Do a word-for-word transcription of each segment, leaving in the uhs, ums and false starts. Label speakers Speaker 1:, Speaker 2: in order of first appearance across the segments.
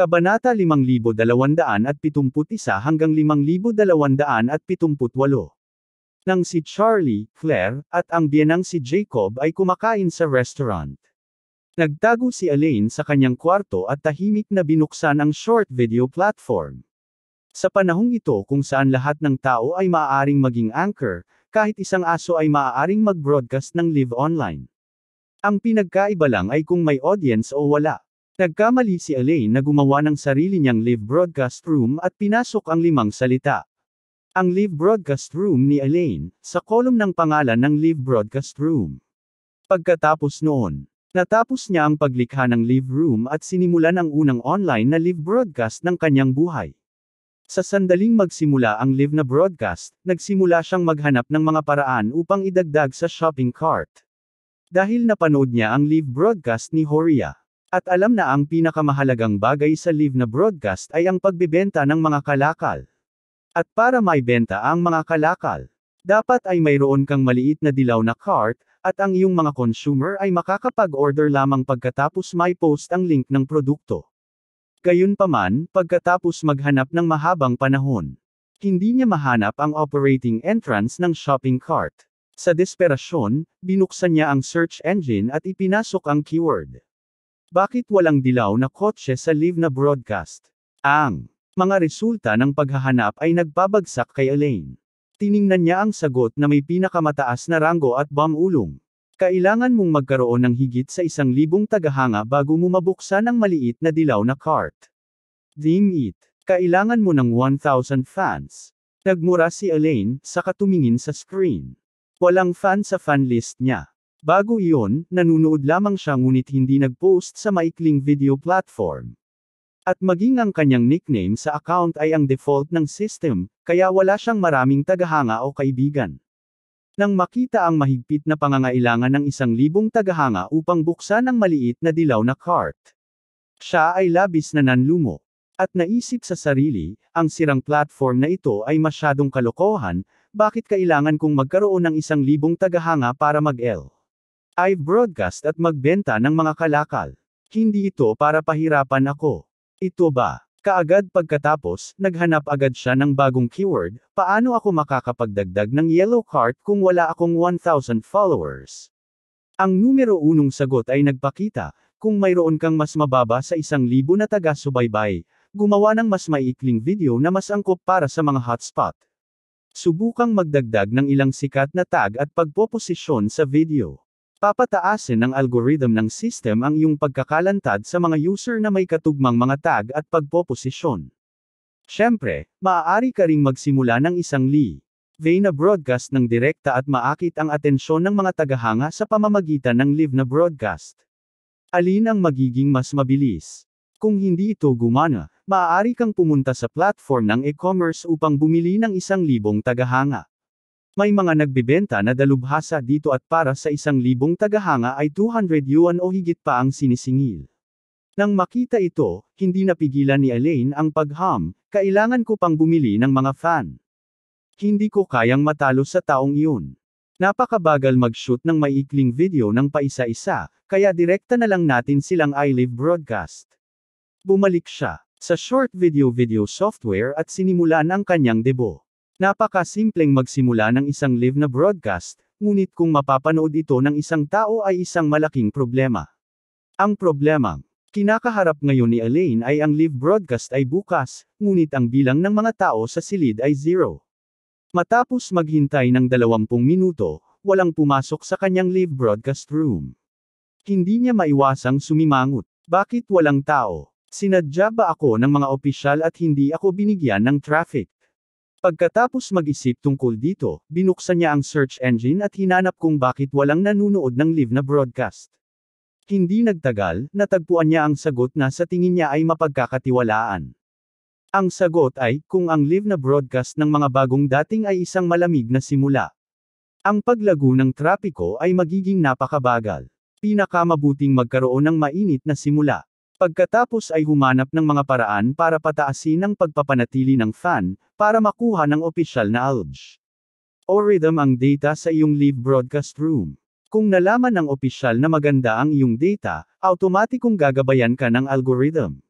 Speaker 1: Kabanata limang libo dalawandaan at pitungput isa hanggang limang libo dalawandaan at pitungput walo. Nang si Charlie, Claire, at ang biyenang si Jacob ay kumakain sa restaurant. Nagtago si Elaine sa kanyang kwarto at tahimik na binuksan ang short video platform. Sa panahong ito kung saan lahat ng tao ay maaaring maging anchor, kahit isang aso ay maaaring mag-broadcast ng live online. Ang pinagkaiba lang ay kung may audience o wala. Nagkamali si Elaine na gumawa ng sarili niyang live broadcast room at pinasok ang limang salita. Ang live broadcast room ni Elaine, sa kolum ng pangalan ng live broadcast room. Pagkatapos noon, natapos niya ang paglikha ng live room at sinimulan ang unang online na live broadcast ng kanyang buhay. Sa sandaling magsimula ang live na broadcast, nagsimula siyang maghanap ng mga paraan upang idagdag sa shopping cart. Dahil napanood niya ang live broadcast ni Horia. At alam na ang pinakamahalagang bagay sa live na broadcast ay ang pagbebenta ng mga kalakal. At para maibenta ang mga kalakal, dapat ay mayroon kang maliit na dilaw na cart, at ang iyong mga consumer ay makakapag-order lamang pagkatapos may post ang link ng produkto. Gayunpaman, pagkatapos maghanap ng mahabang panahon, hindi niya mahanap ang operating entrance ng shopping cart. Sa desperasyon, binuksan niya ang search engine at ipinasok ang keyword. Bakit walang dilaw na kotse sa live na broadcast? Ang mga resulta ng paghahanap ay nagpabagsak kay Elaine. Tiningnan niya ang sagot na may pinakamataas na ranggo at bamulong. Kailangan mong magkaroon ng higit sa isang libong tagahanga bago mo mabuksan ang maliit na dilaw na cart. Damn it! Kailangan mo ng one thousand fans. Nagmura si Elaine, saka tumingin sa screen. Walang fan sa fan list niya. Bago iyon, nanunood lamang siya ngunit hindi nag-post sa maikling video platform. At maging ang kanyang nickname sa account ay ang default ng system, kaya wala siyang maraming tagahanga o kaibigan. Nang makita ang mahigpit na pangangailangan ng isang libong tagahanga upang buksan ang maliit na dilaw na cart, siya ay labis na nanlumo. At naisip sa sarili, ang sirang platform na ito ay masyadong kalokohan, bakit kailangan kong magkaroon ng isang libong tagahanga para mag-L? I broadcast at magbenta ng mga kalakal. Hindi ito para pahirapan ako. Ito ba? Kaagad pagkatapos, naghanap agad siya ng bagong keyword, paano ako makakapagdagdag ng yellow cart kung wala akong one thousand followers? Ang numero unong sagot ay nagpakita, kung mayroon kang mas mababa sa isang libo na taga-subaybay, gumawa ng mas maikling video na mas angkop para sa mga hotspot. Subukang magdagdag ng ilang sikat na tag at pagpoposisyon sa video. Papataasin ng algorithm ng system ang iyong pagkakalantad sa mga user na may katugmang mga tag at pagpoposisyon. Siyempre, maaari ka ring magsimula ng isang live na broadcast ng direkta at maakit ang atensyon ng mga tagahanga sa pamamagitan ng live na broadcast. Alin ang magiging mas mabilis? Kung hindi ito gumana, maaari kang pumunta sa platform ng e-commerce upang bumili ng isang libong tagahanga. May mga nagbebenta na dalubhasa dito at para sa isang libong tagahanga ay two hundred yuan o higit pa ang sinisingil. Nang makita ito, hindi napigilan ni Elaine ang pagham, kailangan ko pang bumili ng mga fan. Hindi ko kayang matalo sa taong iyon. Napakabagal mag-shoot ng maikling video ng paisa-isa, kaya direkta na lang natin silang i-live broadcast. Bumalik siya sa short video video software at sinimulan ang kanyang debo. Napakasimpleng magsimula ng isang live na broadcast, ngunit kung mapapanood ito ng isang tao ay isang malaking problema. Ang problemang kinakaharap ngayon ni Elaine ay ang live broadcast ay bukas, ngunit ang bilang ng mga tao sa silid ay zero. Matapos maghintay ng dalawampung minuto, walang pumasok sa kanyang live broadcast room. Hindi niya maiwasang sumimangot. Bakit walang tao? Sinadya ba ako ng mga opisyal at hindi ako binigyan ng traffic? Pagkatapos mag-isip tungkol dito, binuksan niya ang search engine at hinanap kung bakit walang nanunood ng live na broadcast. Hindi nagtagal, natagpuan niya ang sagot na sa tingin niya ay mapagkakatiwalaan. Ang sagot ay, kung ang live na broadcast ng mga bagong dating ay isang malamig na simula. Ang paglago ng trapiko ay magiging napakabagal. Pinakamabuting magkaroon ng mainit na simula. Pagkatapos ay humanap ng mga paraan para pataasin ang pagpapanatili ng fan, para makuha ng opisyal na algorithm ang data sa iyong live broadcast room. Kung nalaman ng opisyal na maganda ang iyong data, automatikong gagabayan ka ng algorithm.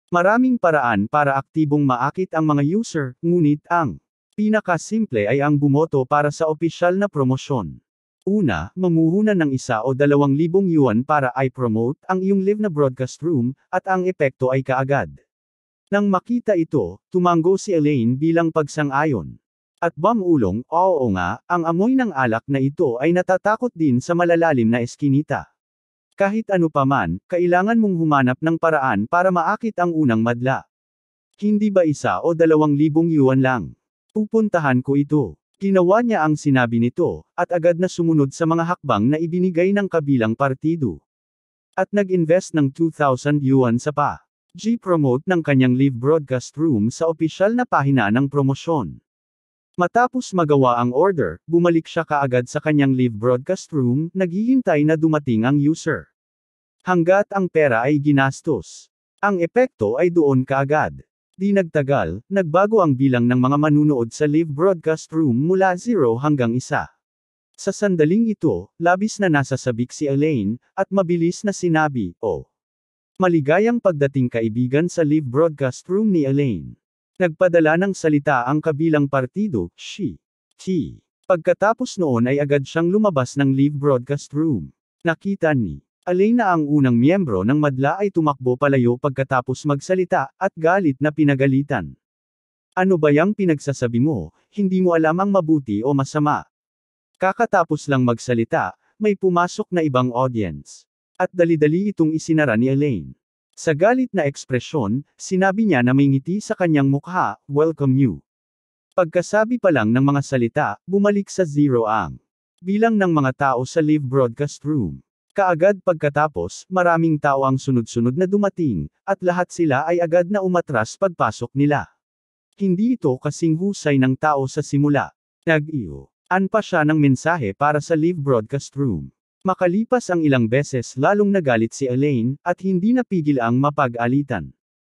Speaker 1: Maraming paraan para aktibong maakit ang mga user, ngunit ang pinakasimple ay ang bumoto para sa opisyal na promosyon. Una, mamuhunan ng isa o dalawang libong yuan para i-promote ang iyong live na broadcast room, at ang epekto ay kaagad. Nang makita ito, tumango si Elaine bilang pagsang-ayon. At bamulong, oo nga, ang amoy ng alak na ito ay natatakot din sa malalalim na eskinita. Kahit ano paman, kailangan mong humanap ng paraan para maakit ang unang madla. Hindi ba isa o dalawang libong yuan lang? Pupuntahan ko ito. Ginawa niya ang sinabi nito, at agad na sumunod sa mga hakbang na ibinigay ng kabilang partido. At nag-invest ng two thousand yuan sa pa. G-promote ng kanyang live broadcast room sa opisyal na pahina ng promosyon. Matapos magawa ang order, bumalik siya kaagad sa kanyang live broadcast room, naghihintay na dumating ang user. Hanggat ang pera ay ginastos. Ang epekto ay doon kaagad. Di nagtagal, nagbago ang bilang ng mga manunood sa live broadcast room mula zero hanggang isa. Sa sandaling ito, labis na nasasabik si Elaine, at mabilis na sinabi, oh. Maligayang pagdating kaibigan sa live broadcast room ni Elaine. Nagpadala ng salita ang kabilang partido, she. T. Pagkatapos noon ay agad siyang lumabas ng live broadcast room. Nakita ni Elaine na ang unang miyembro ng madla ay tumakbo palayo pagkatapos magsalita, at galit na pinagalitan. Ano ba yang pinagsasabi mo, hindi mo alam ang mabuti o masama? Kakatapos lang magsalita, may pumasok na ibang audience. At dali-dali itong isinara ni Elaine. Sa galit na ekspresyon, sinabi niya na may ngiti sa kanyang mukha, welcome you. Pagkasabi pa lang ng mga salita, bumalik sa zero ang bilang ng mga tao sa live broadcast room. Kaagad pagkatapos, maraming tao ang sunod-sunod na dumating, at lahat sila ay agad na umatras pagpasok nila. Hindi ito kasing husay ng tao sa simula. Nag-iyo-an pa siya ng mensahe para sa live broadcast room. Makalipas ang ilang beses lalong nagalit si Elaine, at hindi napigil ang mapag-alitan.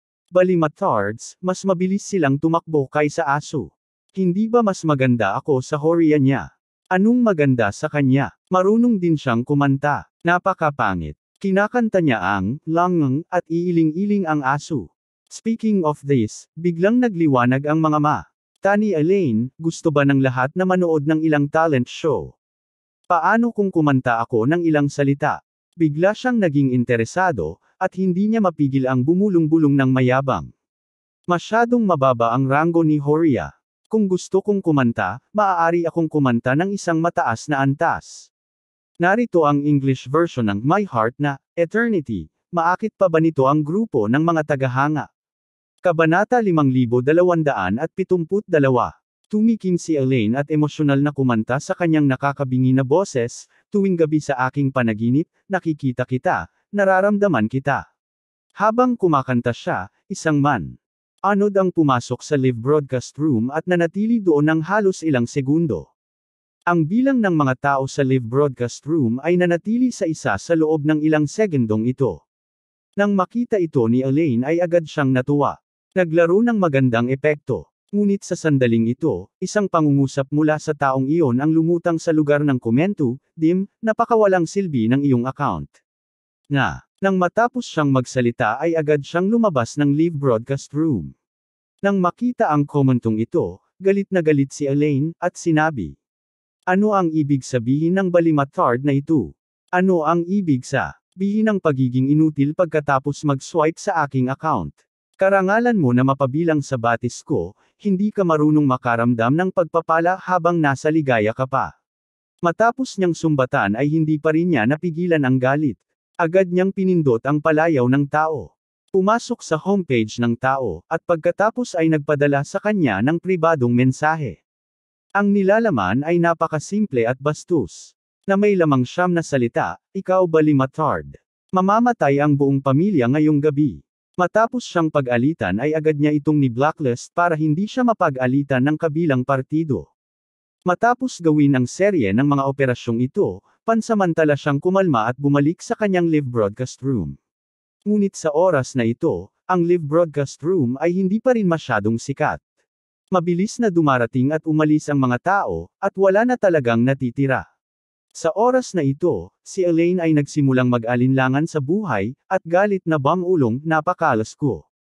Speaker 1: Balimatards, mas mabilis silang tumakbo kaysa aso. Hindi ba mas maganda ako sa Horia niya? Anong maganda sa kanya? Marunong din siyang kumanta. Napakapangit. Kinakanta niya ang langang at iiling-iling ang aso. Speaking of this, biglang nagliwanag ang mga ma. Tani Elaine, gusto ba ng lahat na manood ng ilang talent show? Paano kung kumanta ako ng ilang salita? Bigla siyang naging interesado, at hindi niya mapigil ang bumulong-bulong ng mayabang. Masyadong mababa ang ranggo ni Horia. Kung gusto kong kumanta, maaari akong kumanta ng isang mataas na antas. Narito ang English version ng My Heart na, Eternity. Maakit pa ba nito ang grupo ng mga tagahanga? Kabanata limang libo dalawandaan at pitumput dalawa. Tumikim si Elaine at emosyonal na kumanta sa kanyang nakakabingi na boses, tuwing gabi sa aking panaginip, nakikita kita, nararamdaman kita. Habang kumakanta siya, isang man. Anod ang pumasok sa live broadcast room at nanatili doon ng halos ilang segundo. Ang bilang ng mga tao sa live broadcast room ay nanatili sa isa sa loob ng ilang segundong ito. Nang makita ito ni Elaine ay agad siyang natuwa. Naglaro ng magandang epekto. Ngunit sa sandaling ito, isang pangungusap mula sa taong iyon ang lumutang sa lugar ng komento, dim, napakawalang silbi ng iyong account. Nga, nang matapos siyang magsalita ay agad siyang lumabas ng live broadcast room. Nang makita ang komentong ito, galit na galit si Elaine, at sinabi. Ano ang ibig sabihin ng balimatard na ito? Ano ang ibig sabihin ng pagiging inutil pagkatapos mag-swipe sa aking account? Karangalan mo na mapabilang sa batis ko, hindi ka marunong makaramdam ng pagpapala habang nasa ligaya ka pa. Matapos niyang sumbatan ay hindi pa rin niya napigilan ang galit. Agad niyang pinindot ang palayaw ng tao. Pumasok sa homepage ng tao, at pagkatapos ay nagpadala sa kanya ng pribadong mensahe. Ang nilalaman ay napakasimple at bastos. Na may lamang siyam na salita, ikaw balimatard. Mamamatay ang buong pamilya ngayong gabi. Matapos siyang pag-alitan ay agad niya itong ni-blacklist para hindi siya mapag-alitan ng kabilang partido. Matapos gawin ang serye ng mga operasyong ito, pansamantala siyang kumalma at bumalik sa kanyang live broadcast room. Ngunit sa oras na ito, ang live broadcast room ay hindi pa rin masyadong sikat. Mabilis na dumarating at umalis ang mga tao, at wala na talagang natitira. Sa oras na ito, si Elaine ay nagsimulang mag-alinlangan sa buhay, at galit na bamulong, napakalas ko.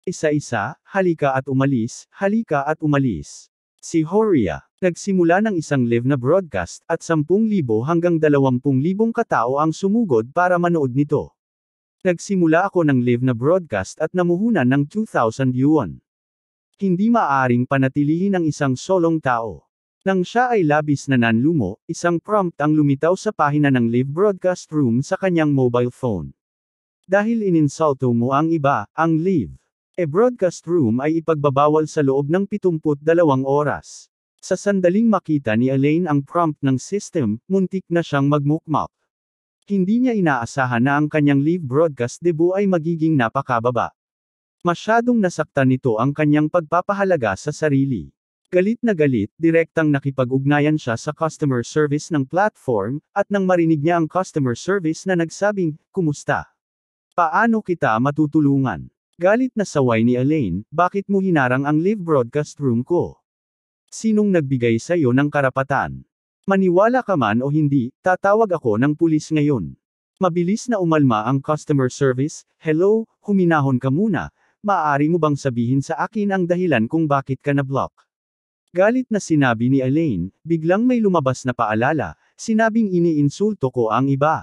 Speaker 1: Isa-isa, halika at umalis, halika at umalis. Si Horia, nagsimula ng isang live na broadcast, at sampung libo hanggang dalawampung libong katao ang sumugod para manood nito. Nagsimula ako ng live na broadcast at namuhunan ng two thousand yuan. Hindi maaaring panatilihin ng isang solong tao. Nang siya ay labis na nanlumo, isang prompt ang lumitaw sa pahina ng live broadcast room sa kanyang mobile phone. Dahil ininsulto mo ang iba, ang live e broadcast room ay ipagbabawal sa loob ng pitungput dalawang oras. Sa sandaling makita ni Elaine ang prompt ng system, muntik na siyang magmukmak. Hindi niya inaasahan na ang kanyang live broadcast debut ay magiging napakababa. Masyadong nasaktan nito ang kanyang pagpapahalaga sa sarili. Galit na galit, direktang nakipag-ugnayan siya sa customer service ng platform, at nang marinig niya ang customer service na nagsabing, "Kumusta? Paano kita matutulungan?" Galit na saway ni Elaine, "Bakit mo hinarang ang live broadcast room ko? Sinong nagbigay sa'yo ng karapatan? Maniwala ka man o hindi, tatawag ako ng pulis ngayon." Mabilis na umalma ang customer service, "Hello, huminahon ka muna, maaari mo bang sabihin sa akin ang dahilan kung bakit ka na-block?" Galit na sinabi ni Elaine, biglang may lumabas na paalala, sinabing iniinsulto ko ang iba.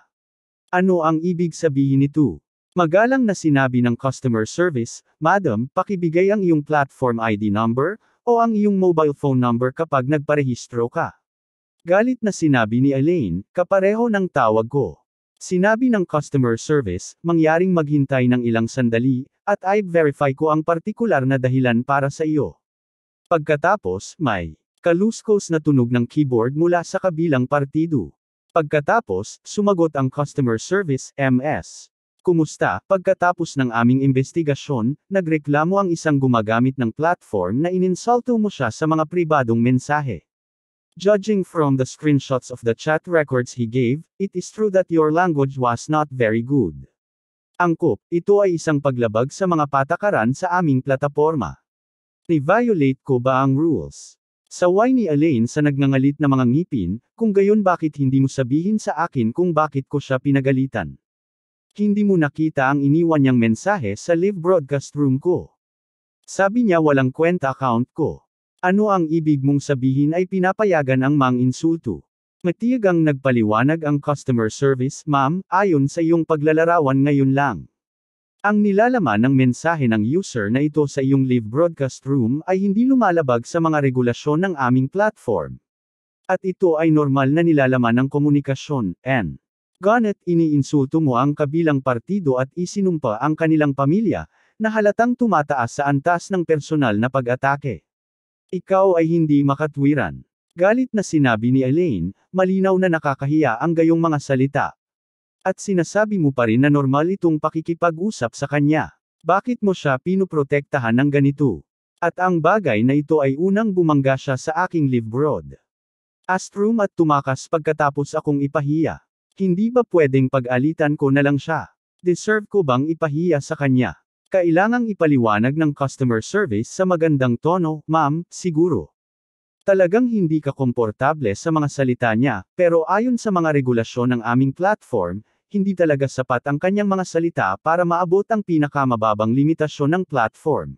Speaker 1: Ano ang ibig sabihin nito? Magalang na sinabi ng customer service, "Madam, pakibigay ang iyong platform I D number, o ang iyong mobile phone number kapag nagparehistro ka." Galit na sinabi ni Elaine, "Kapareho ng tawag ko." Sinabi ng customer service, "Mangyaring maghintay ng ilang sandali, at i-verify ko ang partikular na dahilan para sa iyo." Pagkatapos, may kaluskos na tunog ng keyboard mula sa kabilang partido. Pagkatapos, sumagot ang customer service, M S "Kumusta? Pagkatapos ng aming investigasyon, nagreklamo ang isang gumagamit ng platform na ininsulto mo siya sa mga pribadong mensahe. Judging from the screenshots of the chat records he gave, it is true that your language was not very good." Angkop, ito ay isang paglabag sa mga patakaran sa aming plataporma. Ni-violate ko ba ang rules? Saway ni Elaine sa nagngangalit na mga ngipin, "Kung gayon bakit hindi mo sabihin sa akin kung bakit ko siya pinagalitan? Hindi mo nakita ang iniwan niyang mensahe sa live broadcast room ko. Sabi niya walang kwenta account ko. Ano ang ibig mong sabihin ay pinapayagan ang mang-insulto?" Matiyagang nagpaliwanag ang customer service, "Ma'am, ayon sa iyong paglalarawan ngayon lang. Ang nilalaman ng mensahe ng user na ito sa iyong live broadcast room ay hindi lumalabag sa mga regulasyon ng aming platform. At ito ay normal na nilalaman ng komunikasyon, and Ganet iniinsulto mo ang kabilang partido at isinumpa ang kanilang pamilya, na halatang tumataas sa antas ng personal na pag-atake. Ikaw ay hindi makatwiran." Galit na sinabi ni Elaine, "Malinaw na nakakahiya ang gayong mga salita. At sinasabi mo pa rin na normal itong pakikipag-usap sa kanya. Bakit mo siya pinuprotektahan ng ganito? At ang bagay na ito ay unang bumangga siya sa aking live broad Astrum at tumakas pagkatapos akong ipahiya. Hindi ba pwedeng pag-alitan ko na lang siya? Deserve ko bang ipahiya sa kanya?" Kailangang ipaliwanag ng customer service sa magandang tono, "Ma'am, siguro talagang hindi ka komportable sa mga salita niya, pero ayon sa mga regulasyon ng aming platform, hindi talaga sapat ang kanyang mga salita para maabot ang pinakamababang limitasyon ng platform.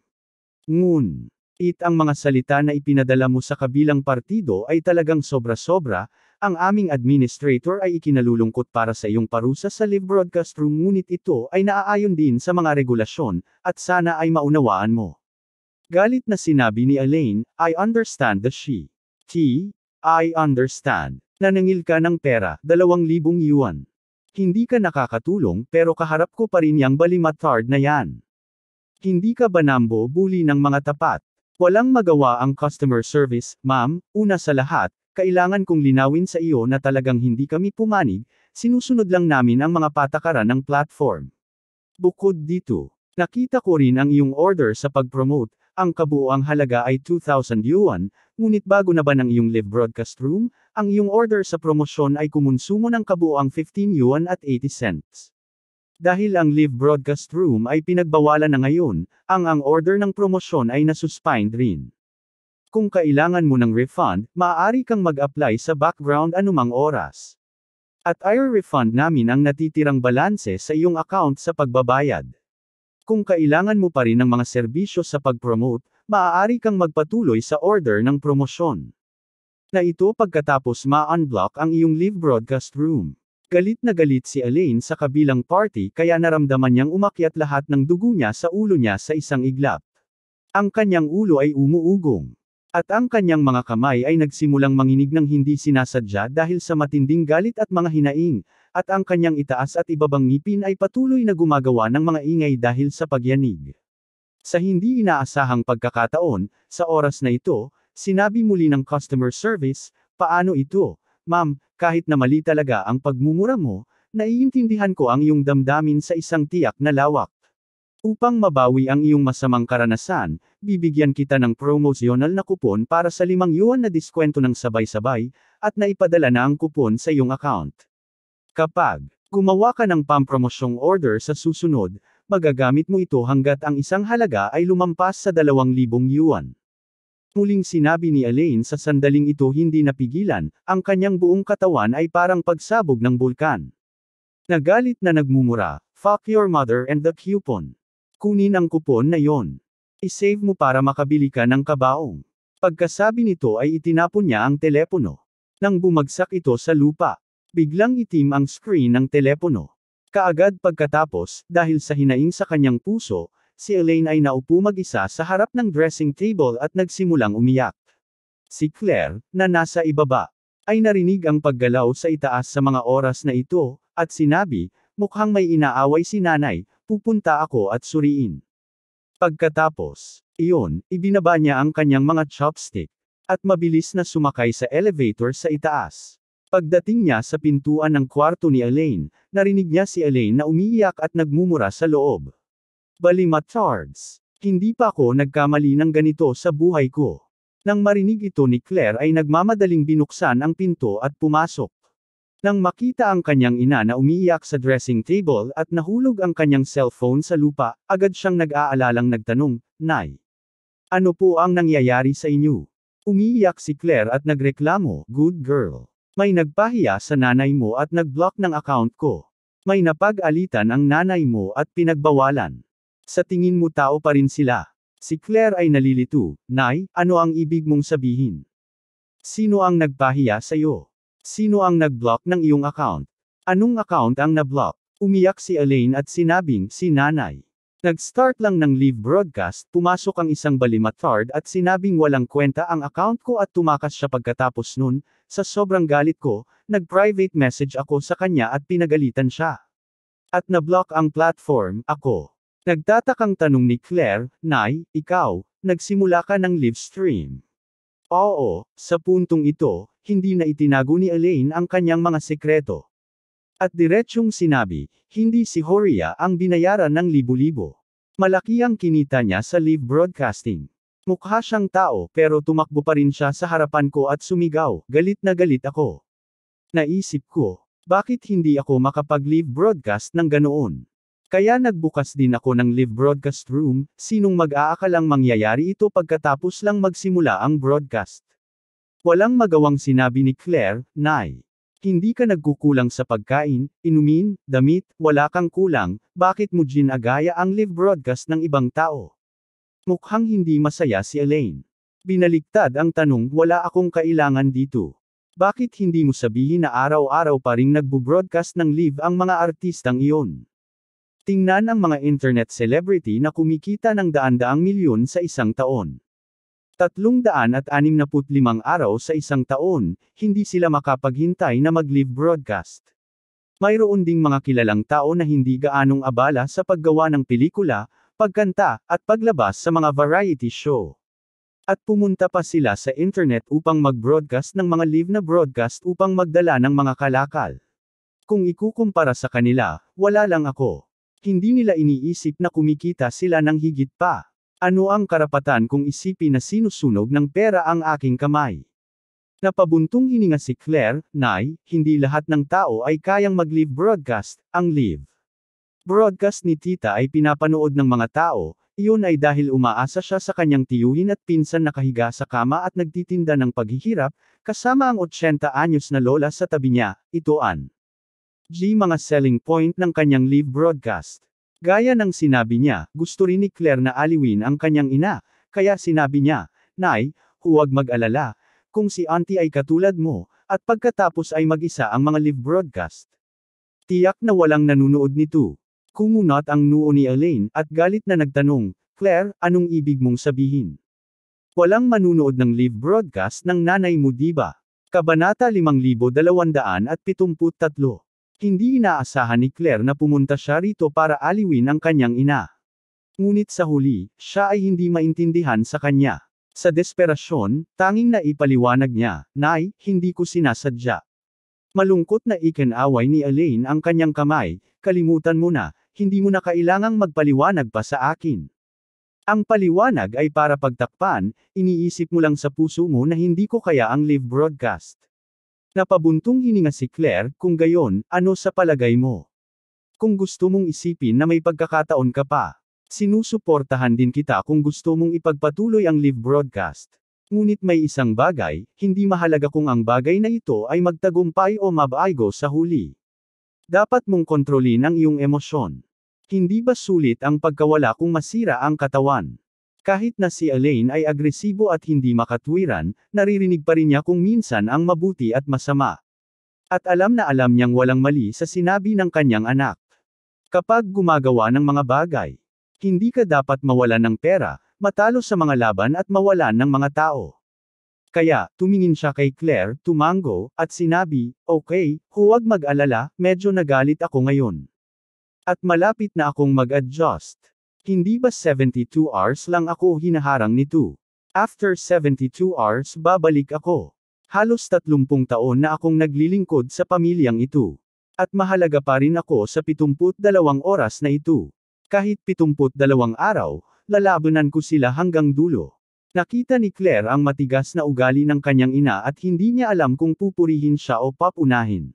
Speaker 1: Ngun, it ang mga salita na ipinadala mo sa kabilang partido ay talagang sobra-sobra. Ang aming administrator ay ikinalulungkot para sa iyong parusa sa live broadcast room, ngunit ito ay naaayon din sa mga regulasyon, at sana ay maunawaan mo." Galit na sinabi ni Elaine, "I understand the she. T. I understand. Nanangil ka ng pera, dalawang libong yuan. Hindi ka nakakatulong, pero kaharap ko pa rin yang balimatard na yan. Hindi ka ba nambo bully ng mga tapat?" Walang magawa ang customer service, "Ma'am, una sa lahat, kailangan kong linawin sa iyo na talagang hindi kami pumanig, sinusunod lang namin ang mga patakaran ng platform. Bukod dito, nakita ko rin ang iyong order sa pag-promote, ang kabuoang halaga ay two thousand yuan, ngunit bago na ba ng iyong live broadcast room, ang iyong order sa promosyon ay kumonsumo ng kabuoang fifteen yuan at eighty cents. Dahil ang live broadcast room ay pinagbawalan na ngayon, ang ang order ng promosyon ay nasuspend rin. Kung kailangan mo ng refund, maaari kang mag-apply sa background anumang oras. At i-refund namin ang natitirang balanse sa iyong account sa pagbabayad." Kung kailangan mo pa rin ng mga serbisyo sa pag-promote, maaari kang magpatuloy sa order ng promosyon. Na ito pagkatapos ma-unblock ang iyong live broadcast room. Galit na galit si Elaine sa kabilang party kaya naramdaman niyang umakyat lahat ng dugo niya sa ulo niya sa isang iglap. Ang kanyang ulo ay umuugong. At ang kanyang mga kamay ay nagsimulang manginig ng hindi sinasadya dahil sa matinding galit at mga hinaing, at ang kanyang itaas at ibabang ngipin ay patuloy na gumagawa ng mga ingay dahil sa pagyanig. Sa hindi inaasahang pagkakataon, sa oras na ito, sinabi muli ng customer service, "Paano ito, ma'am, kahit na mali talaga ang pagmumura mo, naiintindihan ko ang iyong damdamin sa isang tiyak na lawak. Upang mabawi ang iyong masamang karanasan, bibigyan kita ng promosyonal na kupon para sa limang yuan na diskwento ng sabay-sabay, at naipadala na ang kupon sa iyong account. Kapag gumawa ka ng pampromosyong order sa susunod, magagamit mo ito hanggat ang isang halaga ay lumampas sa dalawang libong yuan." Muling sinabi ni Elaine sa sandaling ito hindi napigilan, ang kanyang buong katawan ay parang pagsabog ng bulkan. Nagalit na nagmumura, "Fuck your mother and the coupon. Kunin ang kupon na yon. I-save mo para makabili ka ng kabaong." Pagkasabi nito ay itinapon niya ang telepono. Nang bumagsak ito sa lupa, biglang itim ang screen ng telepono. Kaagad pagkatapos, dahil sa hinaing sa kanyang puso, si Elaine ay naupo mag-isa sa harap ng dressing table at nagsimulang umiyak. Si Claire, na nasa ibaba, ay narinig ang paggalaw sa itaas sa mga oras na ito, at sinabi, "Mukhang may inaaway si nanay, pupunta ako at suriin." Pagkatapos iyon, ibinaba niya ang kanyang mga chopstick, at mabilis na sumakay sa elevator sa itaas. Pagdating niya sa pintuan ng kwarto ni Elaine, narinig niya si Elaine na umiiyak at nagmumura sa loob. "Balimatards. Hindi pa ako nagkamali ng ganito sa buhay ko." Nang marinig ito ni Claire ay nagmamadaling binuksan ang pinto at pumasok. Nang makita ang kanyang ina na umiiyak sa dressing table at nahulog ang kanyang cellphone sa lupa, agad siyang nag-aalalang nagtanong, "Nay, ano po ang nangyayari sa inyo?" Umiiyak si Claire at nagreklamo, "Good girl. May nagpahiya sa nanay mo at nag-block ng account ko. May napag-alitan ang nanay mo at pinagbawalan. Sa tingin mo tao pa rin sila?" Si Claire ay nalilito, "Nay, ano ang ibig mong sabihin? Sino ang nagpahiya sa'yo? Sino ang nag-block ng iyong account? Anong account ang na-block?" Umiyak si Elaine at sinabing, "Si nanay. Nag-start lang ng live broadcast, pumasok ang isang balimatard at sinabing walang kwenta ang account ko at tumakas siya pagkatapos nun, sa sobrang galit ko, nag-private message ako sa kanya at pinagalitan siya. At na-block ang platform, ako." Nagtatakang tanong ni Claire, "Nay, ikaw, nagsimula ka ng live stream?" Oo, sa puntong ito, hindi na itinago ni Elaine ang kanyang mga sekreto. At diretsyong sinabi, hindi si Horia ang binayaran ng libo-libo. Malaki ang kinita niya sa live broadcasting. Mukha siyang tao pero tumakbo pa rin siya sa harapan ko at sumigaw, "Galit na galit ako." Naisip ko, bakit hindi ako makapag-live broadcast ng ganoon? Kaya nagbukas din ako ng live broadcast room, sinong mag-aakalang mangyayari ito pagkatapos lang magsimula ang broadcast. Walang magawang sinabi ni Claire, "Nay. Hindi ka nagkukulang sa pagkain, inumin, damit, wala kang kulang, bakit mo ginagaya ang live broadcast ng ibang tao?" Mukhang hindi masaya si Elaine. Binaliktad ang tanong, "Wala akong kailangan dito. Bakit hindi mo sabihin na araw-araw pa ring nagbo-broadcast ng live ang mga artistang iyon? Tingnan ang mga internet celebrity na kumikita ng daan-daang milyon sa isang taon. Tatlong daan at anim na put limang araw sa isang taon, hindi sila makapaghintay na mag-live broadcast. Mayroon ding mga kilalang tao na hindi gaanong abala sa paggawa ng pelikula, pagkanta, at paglabas sa mga variety show. At pumunta pa sila sa internet upang mag-broadcast ng mga live na broadcast upang magdala ng mga kalakal. Kung ikukumpara sa kanila, wala lang ako. Hindi nila iniisip na kumikita sila ng higit pa. Ano ang karapatan kung isipin na sinusunog ng pera ang aking kamay?" Napabuntong hininga si Claire, "Nay, hindi lahat ng tao ay kayang mag-live broadcast. Ang live broadcast ni tita ay pinapanood ng mga tao, iyon ay dahil umaasa siya sa kanyang tiyuhin at pinsan na kahiga sa kama at nagtitinda ng paghihirap, kasama ang otsenta anyos na lola sa tabi niya, ito an G mga selling point ng kanyang live broadcast. Gaya ng sinabi niya, gusto rin ni Claire na aliwin ang kanyang ina, kaya sinabi niya, Nay, huwag mag-alala, kung si Auntie ay katulad mo, at pagkatapos ay mag-isa ang mga live broadcast. Tiyak na walang nanunood nito. Kumunot ang noo ni Elaine, at galit na nagtanong, Claire, anong ibig mong sabihin? Walang manunood ng live broadcast ng nanay mo diba? Kabanata limang libo dalawandaan at pitungput tatlo. Hindi inaasahan ni Claire na pumunta siya rito para aliwin ang kanyang ina. Ngunit sa huli, siya ay hindi maintindihan sa kanya. Sa desperasyon, tanging naipaliwanag niya, Nay, hindi ko sinasadya. Malungkot na ikinaway ni Elaine ang kanyang kamay, kalimutan mo na, hindi mo na kailangang magpaliwanag pa sa akin. Ang paliwanag ay para pagtakpan, iniisip mo lang sa puso mo na hindi ko kaya ang live broadcast. Napabuntong hininga si Claire, kung gayon, ano sa palagay mo? Kung gusto mong isipin na may pagkakataon ka pa, sinusuportahan din kita kung gusto mong ipagpatuloy ang live broadcast. Ngunit may isang bagay, hindi mahalaga kung ang bagay na ito ay magtagumpay o mabago sa huli. Dapat mong kontrolin ang iyong emosyon. Hindi ba sulit ang pagkawala kung masira ang katawan? Kahit na si Elaine ay agresibo at hindi makatwiran, naririnig pa rin niya kung minsan ang mabuti at masama. At alam na alam niyang walang mali sa sinabi ng kanyang anak. Kapag gumagawa ng mga bagay, hindi ka dapat mawalan ng pera, matalo sa mga laban at mawalan ng mga tao. Kaya, tumingin siya kay Claire, tumango, at sinabi, okay, huwag mag-alala, medyo nagalit ako ngayon. At malapit na akong mag-adjust. Hindi ba seventy-two hours lang ako hinaharang nito? After seventy-two hours babalik ako. Halos tatlumpung taon na akong naglilingkod sa pamilyang ito. At mahalaga pa rin ako sa pitungput dalawang oras na ito. Kahit pitungput dalawang araw, lalabanan ko sila hanggang dulo. Nakita ni Claire ang matigas na ugali ng kanyang ina at hindi niya alam kung pupurihin siya o papunahin.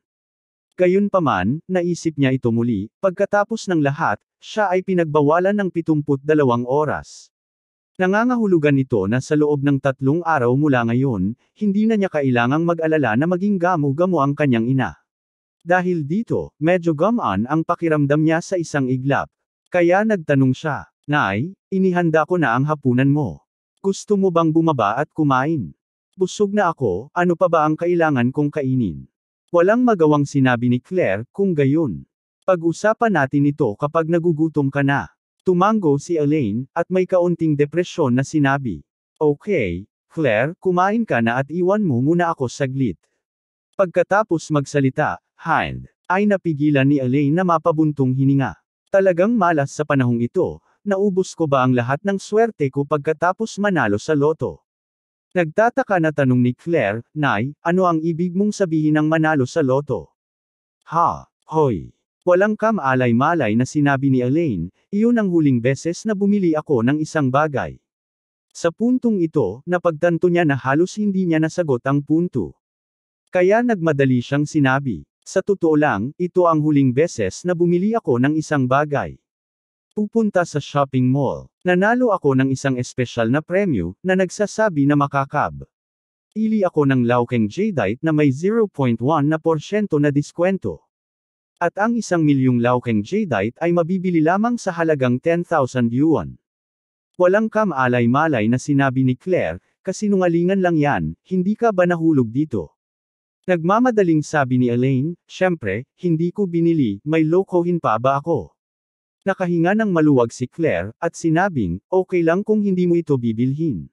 Speaker 1: Gayunpaman, naisip niya ito muli, pagkatapos ng lahat, siya ay pinagbawalan ng pitungput dalawang oras. Nangangahulugan ito na sa loob ng tatlong araw mula ngayon, hindi na niya kailangang mag-alala na maging gamo-gamo ang kanyang ina. Dahil dito, medyo gamaan ang pakiramdam niya sa isang iglap. Kaya nagtanong siya, Nay, inihanda ko na ang hapunan mo. Gusto mo bang bumaba at kumain? Busog na ako, ano pa ba ang kailangan kong kainin? Walang magawang sinabi ni Claire, kung gayon. Pag-usapan natin ito kapag nagugutom ka na. Tumango si Elaine, at may kaunting depresyon na sinabi. Okay, Claire, kumain ka na at iwan mo muna ako saglit. Pagkatapos magsalita, Hind, ay napigilan ni Elaine na mapabuntong hininga. Talagang malas sa panahong ito, naubos ko ba ang lahat ng swerte ko pagkatapos manalo sa loto? Nagtataka na tanong ni Claire, Nay, ano ang ibig mong sabihin ng manalo sa loto? Ha, hoy. Walang kamalay-malay na sinabi ni Elaine, iyon ang huling beses na bumili ako ng isang bagay. Sa puntong ito, napagtanto niya na halos hindi niya nasagot ang punto. Kaya nagmadali siyang sinabi, sa totoo lang, ito ang huling beses na bumili ako ng isang bagay. Pupunta sa shopping mall. Nanalo ako ng isang espesyal na premyo, na nagsasabi na makakab. Ili ako ng Laukeng Jadeite na may zero point one na porsyento na diskwento. At ang isang milyong Laukeng Jadeite ay mabibili lamang sa halagang ten thousand yuan. Walang kamalay-malay na sinabi ni Claire, kasinungalingan lang yan, hindi ka ba nahulog dito? Nagmamadaling sabi ni Elaine, syempre, hindi ko binili, may lokohin pa ba ako? Nakahinga ng maluwag si Claire, at sinabing, okay lang kung hindi mo ito bibilhin.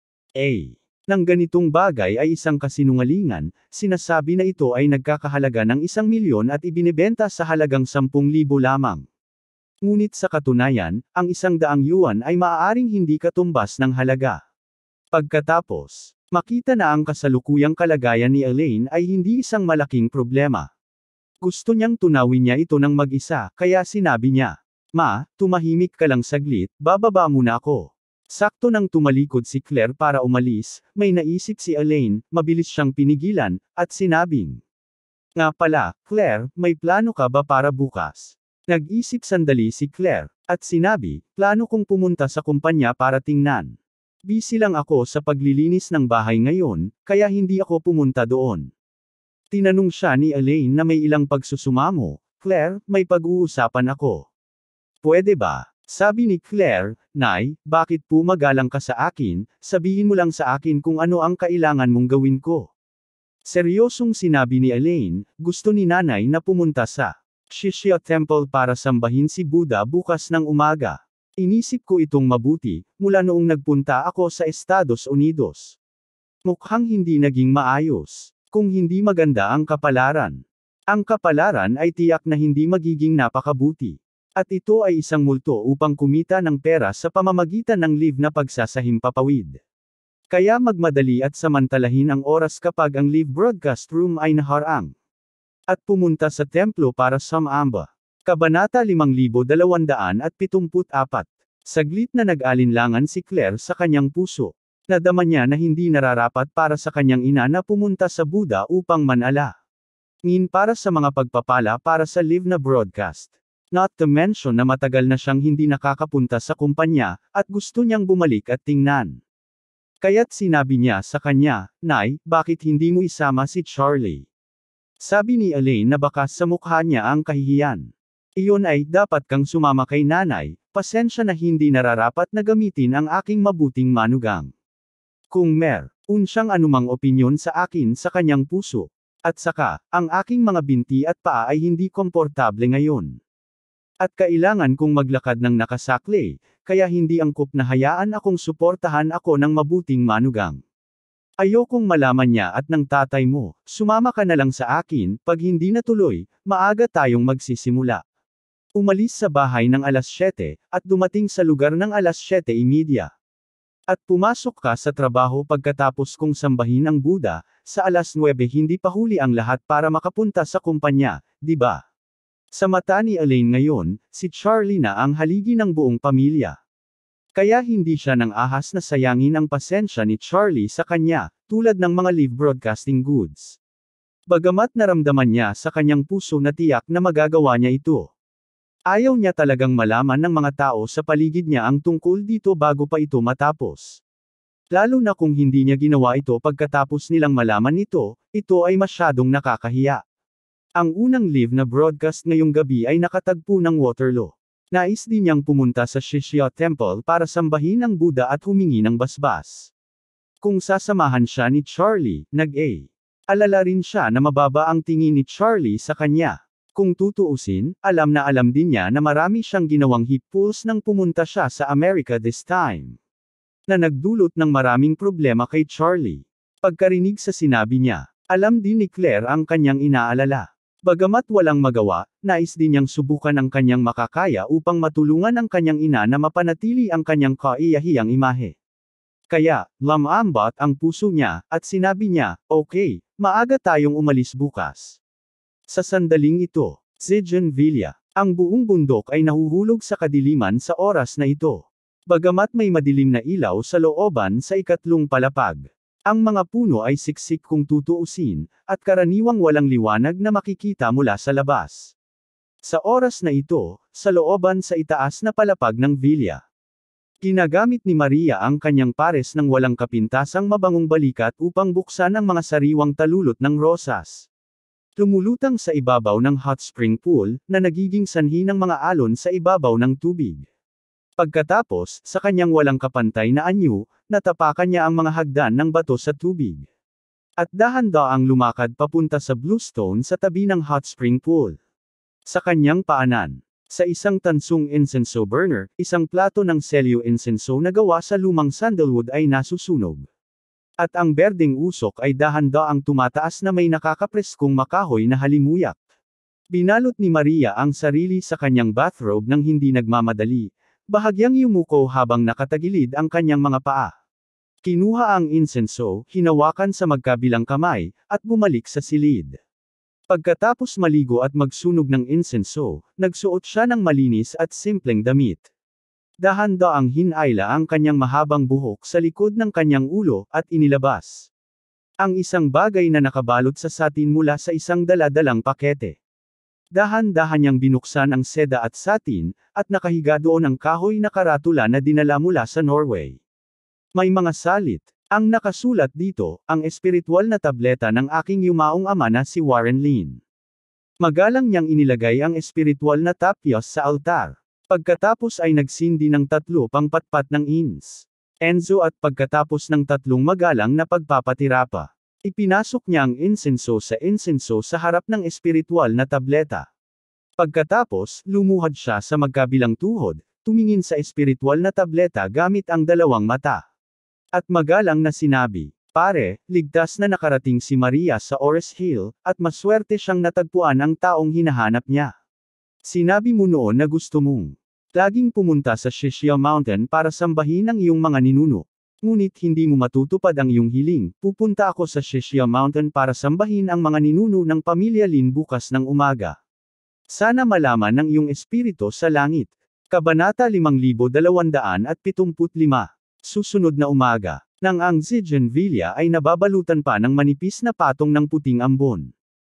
Speaker 1: A. Nang ganitong bagay ay isang kasinungalingan, sinasabi na ito ay nagkakahalaga ng isang milyon at ibinebenta sa halagang sampung libo lamang. Ngunit sa katunayan, ang isang daang yuan ay maaaring hindi katumbas ng halaga. Pagkatapos, makita na ang kasalukuyang kalagayan ni Elaine ay hindi isang malaking problema. Gusto niyang tunawin niya ito ng mag-isa, kaya sinabi niya, Ma, tumahimik ka lang saglit, bababa muna ako. Sakto nang tumalikod si Claire para umalis, may naisip si Elaine, mabilis siyang pinigilan, at sinabing, Nga pala, Claire, may plano ka ba para bukas? Nag-isip sandali si Claire, at sinabi, plano kong pumunta sa kumpanya para tingnan. Busy lang ako sa paglilinis ng bahay ngayon, kaya hindi ako pumunta doon. Tinanong siya ni Elaine na may ilang pagsusumamo, Claire, may pag-uusapan ako. Pwede ba? Sabi ni Claire, Nay, bakit po magalang ka sa akin, sabihin mo lang sa akin kung ano ang kailangan mong gawin ko. Seryosong sinabi ni Elaine, gusto ni nanay na pumunta sa Shishya Temple para sambahin si Buddha bukas ng umaga. Inisip ko itong mabuti, mula noong nagpunta ako sa Estados Unidos. Mukhang hindi naging maayos, kung hindi maganda ang kapalaran. Ang kapalaran ay tiyak na hindi magiging napakabuti. At ito ay isang multo upang kumita ng pera sa pamamagitan ng live na pagsasahimpapawid. Kaya magmadali at samantalahin ang oras kapag ang live broadcast room ay naharang. At pumunta sa templo para sumamba. Kabanata limang libo dalawandaan at pitumput apat. Saglit na nag-alinlangan si Claire sa kanyang puso. Nadama niya na hindi nararapat para sa kanyang ina na pumunta sa Buddha upang manala. Ngin para sa mga pagpapala para sa live na broadcast. Not to mention na matagal na siyang hindi nakakapunta sa kumpanya, at gusto niyang bumalik at tingnan. Kaya't sinabi niya sa kanya, Nay, bakit hindi mo isama si Charlie? Sabi ni Elaine na baka sa mukha niya ang kahihiyan. Iyon ay, dapat kang sumama kay nanay, pasensya na hindi nararapat na gamitin ang aking mabuting manugang. Kung meron siyang anumang opinyon sa akin sa kanyang puso. At saka, ang aking mga binti at paa ay hindi komportable ngayon. At kailangan kong maglakad ng nakasakli, kaya hindi angkop na hayaan akong suportahan ako ng mabuting manugang. Ayokong malaman niya at ng tatay mo, sumama ka na lang sa akin, pag hindi natuloy, maaga tayong magsisimula. Umalis sa bahay ng alas siyete, at dumating sa lugar ng alas siyete trenta. At pumasok ka sa trabaho pagkatapos kong sambahin ang Buddha, sa alas nuwebe hindi pa huli ang lahat para makapunta sa kumpanya, di ba? Sa mata ni Elaine ngayon, si Charlie na ang haligi ng buong pamilya. Kaya hindi siya nang ahas na sayangin ang pasensya ni Charlie sa kanya, tulad ng mga live broadcasting goods. Bagamat naramdaman niya sa kanyang puso na tiyak na magagawa niya ito. Ayaw niya talagang malaman ng mga tao sa paligid niya ang tungkol dito bago pa ito matapos. Lalo na kung hindi niya ginawa ito pagkatapos nilang malaman ito, ito ay masyadong nakakahiya. Ang unang live na broadcast ngayong gabi ay nakatagpo ng Waterloo. Nais din niyang pumunta sa Shishya Temple para sambahin ang Buddha at humingi ng basbas. Kung sasamahan siya ni Charlie, nag-a. Alala rin siya na mababa ang tingin ni Charlie sa kanya. Kung tutuusin, alam na alam din niya na marami siyang ginawang hip pulls nang pumunta siya sa America this time. Na nagdulot ng maraming problema kay Charlie. Pagkarinig sa sinabi niya, alam din ni Claire ang kanyang inaalala. Bagamat walang magawa, nais din niyang subukan ang kanyang makakaya upang matulungan ang kanyang ina na mapanatili ang kanyang kaiyahiyang imahe. Kaya, lamambot ang puso niya, at sinabi niya, okay, maaga tayong umalis bukas. Sa sandaling ito, Zijan Villa, ang buong bundok ay nahuhulog sa kadiliman sa oras na ito. Bagamat may madilim na ilaw sa looban sa ikatlong palapag. Ang mga puno ay siksik kung tutuusin, at karaniwang walang liwanag na makikita mula sa labas. Sa oras na ito, sa looban sa itaas na palapag ng villa. Ginagamit ni Maria ang kanyang pares ng walang kapintasang mabangong balikat upang buksan ang mga sariwang talulot ng rosas. Lumulutang sa ibabaw ng hot spring pool, na nagiging sanhi ng mga alon sa ibabaw ng tubig. Pagkatapos, sa kanyang walang kapantay na anyo, natapakan niya ang mga hagdan ng bato sa tubig. At dahan-daang lumakad papunta sa bluestone sa tabi ng hot spring pool. Sa kanyang paanan, sa isang tansong incenso burner, isang plato ng selyo incenso na gawa sa lumang sandalwood ay nasusunog. At ang berdeng usok ay dahan-daang tumataas na may nakakapreskong makahoy na halimuyak. Binalot ni Maria ang sarili sa kanyang bathrobe nang hindi nagmamadali, bahagyang yumuko habang nakatagilid ang kanyang mga paa. Kinuha ang insenso, hinawakan sa magkabilang kamay, at bumalik sa silid. Pagkatapos maligo at magsunog ng insenso, nagsuot siya ng malinis at simpleng damit. Dahan-daang hinayla ang kanyang mahabang buhok sa likod ng kanyang ulo, at inilabas ang isang bagay na nakabalot sa satin mula sa isang dala-dalang pakete. Dahan-dahan niyang binuksan ang seda at satin, at nakahiga doon ang kahoy na karatula na dinala mula sa Norway. May mga salit. Ang nakasulat dito, ang espiritual na tableta ng aking yumaong ama na si Warren Lin. Magalang niyang inilagay ang espiritual na tapyos sa altar. Pagkatapos ay nagsindi ng tatlo pang patpat ng ins. Enzo at pagkatapos ng tatlong magalang na pagpapatirapa, ipinasok niya ang insenso sa insenso sa harap ng espiritual na tableta. Pagkatapos, lumuhad siya sa magkabilang tuhod, tumingin sa espiritual na tableta gamit ang dalawang mata. At magalang na sinabi, "Pare, ligtas na nakarating si Maria sa Ores Hill, at maswerte siyang natagpuan ang taong hinahanap niya. Sinabi mo noon na gusto mong laging pumunta sa Shishia Mountain para sambahin ang iyong mga ninuno. Ngunit hindi mo matutupad ang iyong hiling, pupunta ako sa Shishia Mountain para sambahin ang mga ninuno ng pamilya Lin bukas ng umaga. Sana malaman ng iyong espiritu sa langit." Kabanata limang libo dalawandaan at pitungput lima. Susunod na umaga, nang ang Zidgenvilla ay nababalutan pa ng manipis na patong ng puting ambon.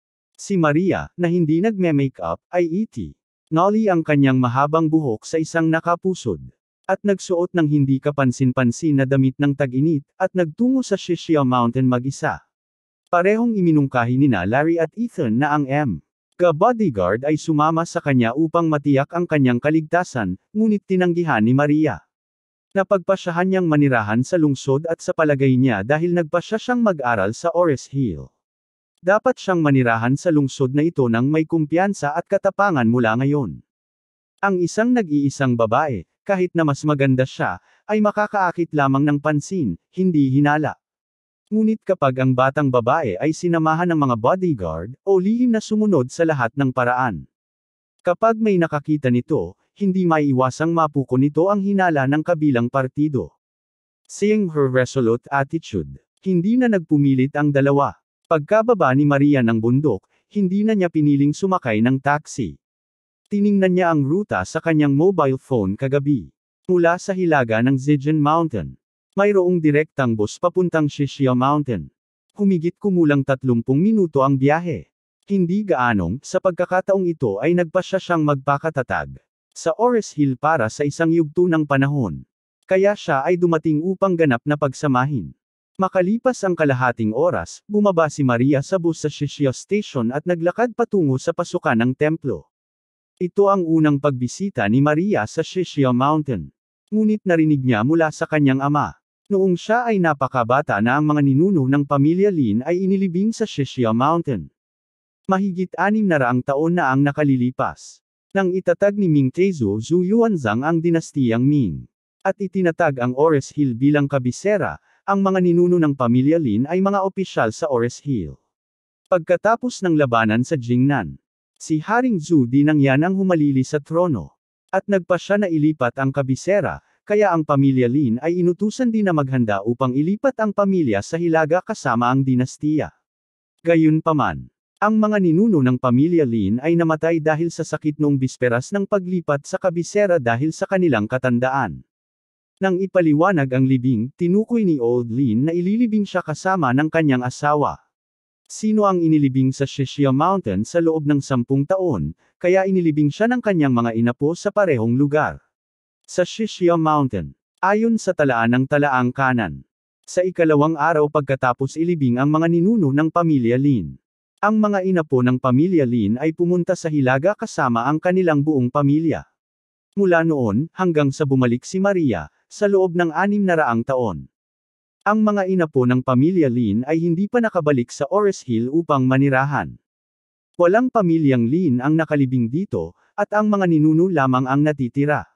Speaker 1: Si Maria, na hindi nagme-makeup, ay iti noli ang kanyang mahabang buhok sa isang nakapusod. At nagsuot ng hindi kapansin-pansin na damit ng tag-init, at nagtungo sa Shishia Mountain mag-isa. Parehong iminungkahi nina Larry at Ethan na ang M. Ga bodyguard ay sumama sa kanya upang matiyak ang kanyang kaligtasan, ngunit tinanggihan ni Maria. Napagpasyahan niyang manirahan sa lungsod at sa palagay niya dahil nagpasya siyang mag-aral sa Ores Hill. Dapat siyang manirahan sa lungsod na ito nang may kumpiyansa at katapangan mula ngayon. Ang isang nag-iisang babae, kahit na mas maganda siya, ay makakaakit lamang ng pansin, hindi hinala. Ngunit kapag ang batang babae ay sinamahan ng mga bodyguard, o lihim na sumunod sa lahat ng paraan. Kapag may nakakita nito, hindi maiiwasang mapuko nito ang hinala ng kabilang partido. Seeing her resolute attitude, hindi na nagpumilit ang dalawa. Pagkababa ni Maria ng bundok, hindi na niya piniling sumakay ng taxi. Tiningnan niya ang ruta sa kanyang mobile phone kagabi. Mula sa hilaga ng Zidgen Mountain, mayroong direktang bus papuntang Shishia Mountain. Humigit kumulang tatlumpung minuto ang biyahe. Hindi gaanong, sa pagkakataong ito ay nagpasya siyang magpakatatag sa Ores Hill para sa isang yugto ng panahon. Kaya siya ay dumating upang ganap na pagsamahin. Makalipas ang kalahating oras, bumaba si Maria sa bus sa Shishia Station at naglakad patungo sa pasukan ng templo. Ito ang unang pagbisita ni Maria sa Shishia Mountain. Ngunit narinig niya mula sa kanyang ama. Noong siya ay napakabata na ang mga ninuno ng pamilya Lin ay inilibing sa Shishia Mountain. Mahigit anim na raang taon na ang nakalilipas. Nang itatag ni Ming Tezu Zhu Yuanzang ang dinastiyang Ming. At itinatag ang Ores Hill bilang kabisera, ang mga ninuno ng pamilya Lin ay mga opisyal sa Ores Hill. Pagkatapos ng labanan sa Jingnan, si Haring Zhu Dinangyan ang humalili sa trono. At nagpasya na ilipat ang kabisera, kaya ang pamilya Lin ay inutusan din na maghanda upang ilipat ang pamilya sa hilaga kasama ang dinastiya. Gayunpaman, ang mga ninuno ng pamilya Lin ay namatay dahil sa sakit noong bisperas ng paglipat sa kabisera dahil sa kanilang katandaan. Nang ipaliwanag ang libing, tinukoy ni Old Lin na ililibing siya kasama ng kanyang asawa. Sino ang inilibing sa Shishia Mountain sa loob ng sampung taon, kaya inilibing siya ng kanyang mga inapo sa parehong lugar. Sa Shishia Mountain, ayon sa talaan ng talaang kanan. Sa ikalawang araw pagkatapos ilibing ang mga ninuno ng pamilya Lin. Ang mga inapo ng pamilya Lin ay pumunta sa hilaga kasama ang kanilang buong pamilya. Mula noon, hanggang sa bumalik si Maria, sa loob ng anim na raang taon. Ang mga inapo ng pamilya Lin ay hindi pa nakabalik sa Ores Hill upang manirahan. Walang pamilyang Lin ang nakalibing dito, at ang mga ninuno lamang ang natitira.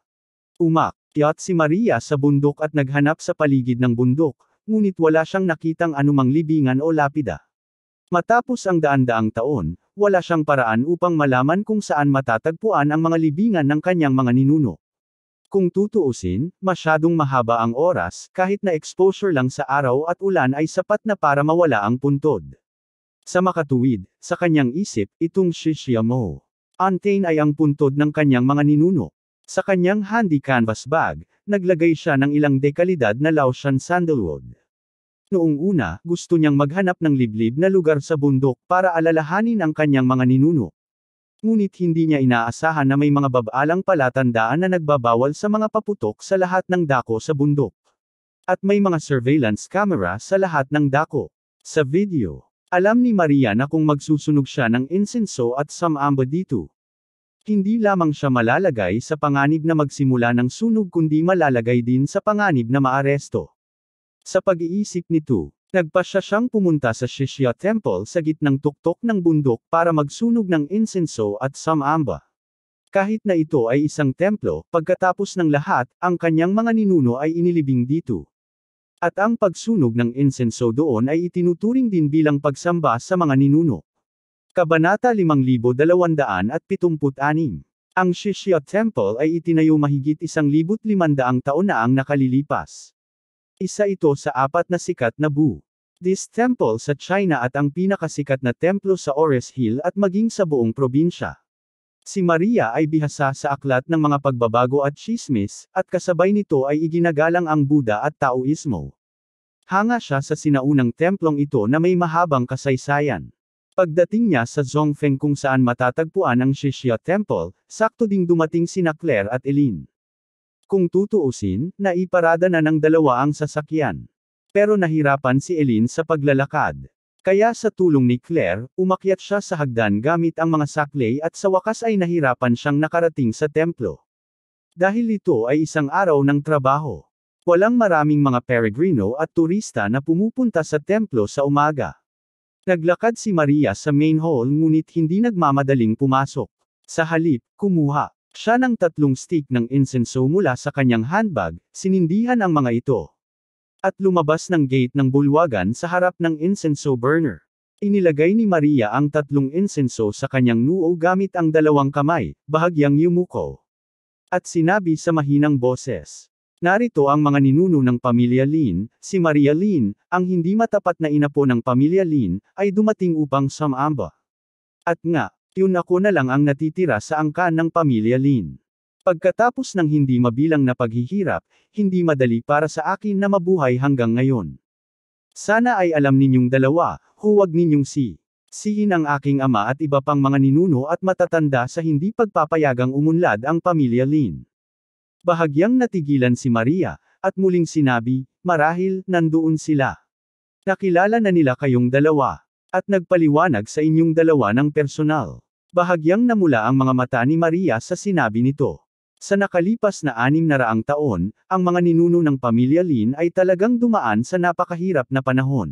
Speaker 1: Umakyat si Maria sa bundok at naghanap sa paligid ng bundok, ngunit wala siyang nakitang anumang libingan o lapida. Matapos ang daan-daang taon, wala siyang paraan upang malaman kung saan matatagpuan ang mga libingan ng kanyang mga ninuno. Kung tutuusin, masyadong mahaba ang oras, kahit na exposure lang sa araw at ulan ay sapat na para mawala ang puntod. Sa makatuwid, sa kanyang isip, itong Shishia Mountain ay ang puntod ng kanyang mga ninuno. Sa kanyang handy canvas bag, naglagay siya ng ilang dekalidad na Laotian sandalwood. Noong una, gusto niyang maghanap ng liblib na lugar sa bundok para alalahanin ang kanyang mga ninuno. Ngunit hindi niya inaasahan na may mga babaalang palatandaan na nagbabawal sa mga paputok sa lahat ng dako sa bundok. At may mga surveillance camera sa lahat ng dako. Sa video, alam ni Maria na kung magsusunog siya ng insenso at samamba dito, Hindi lamang siya malalagay sa panganib na magsimula ng sunog kundi malalagay din sa panganib na maaresto. Sa pag-iisip nito, nagpasya siyang pumunta sa Shishya Temple sa gitnang tuktok ng bundok para magsunog ng insenso at samamba. Kahit na ito ay isang templo, pagkatapos ng lahat, ang kanyang mga ninuno ay inilibing dito. At ang pagsunog ng insenso doon ay itinuturing din bilang pagsamba sa mga ninuno. Kabanata limang libo dalawandaan at pitungput anim. Ang Shishya Temple ay itinayo mahigit isang libut limandaang taon na ang nakalilipas. Isa ito sa apat na sikat na Bu. This temple sa China at ang pinakasikat na templo sa Ores Hill at maging sa buong probinsya. Si Maria ay bihasa sa aklat ng mga pagbabago at tsismis, at kasabay nito ay iginagalang ang Buddha at Taoismo. Hanga siya sa sinaunang templong ito na may mahabang kasaysayan. Pagdating niya sa Zhongfeng kung saan matatagpuan ang Shishya Temple, sakto ding dumating sina Claire at Eileen. Kung tutuusin, naiparada na ng dalawa ang sasakyan. Pero nahirapan si Eileen sa paglalakad. Kaya sa tulong ni Claire, umakyat siya sa hagdan gamit ang mga saklay at sa wakas ay nahirapan siyang nakarating sa templo. Dahil ito ay isang araw ng trabaho. Walang maraming mga peregrino at turista na pumupunta sa templo sa umaga. Naglakad si Maria sa main hall ngunit hindi nagmamadaling pumasok. Sa halip, kumuha siya ng tatlong stick ng insenso mula sa kanyang handbag, sinindihan ang mga ito. At lumabas ng gate ng bulwagan sa harap ng insenso burner. Inilagay ni Maria ang tatlong insenso sa kanyang noo gamit ang dalawang kamay, bahagyang yumuko. At sinabi sa mahinang boses, narito ang mga ninuno ng pamilya Lin. Si Maria Lin, ang hindi matapat na inapo ng pamilya Lin, ay dumating upang sumamba. At nga, yun ako na lang ang natitira sa angkan ng pamilya Lin. Pagkatapos ng hindi mabilang na paghihirap, hindi madali para sa akin na mabuhay hanggang ngayon. Sana ay alam ninyong dalawa, huwag ninyong si. Sihin ang aking ama at iba pang mga ninuno at matatanda sa hindi pagpapayagang umunlad ang pamilya Lin. Bahagyang natigilan si Maria, at muling sinabi, marahil, nandoon sila. Nakilala na nila kayong dalawa, at nagpaliwanag sa inyong dalawa ng personal. Bahagyang namula ang mga mata ni Maria sa sinabi nito. Sa nakalipas na anim na raang taon, ang mga ninuno ng pamilya Lin ay talagang dumaan sa napakahirap na panahon.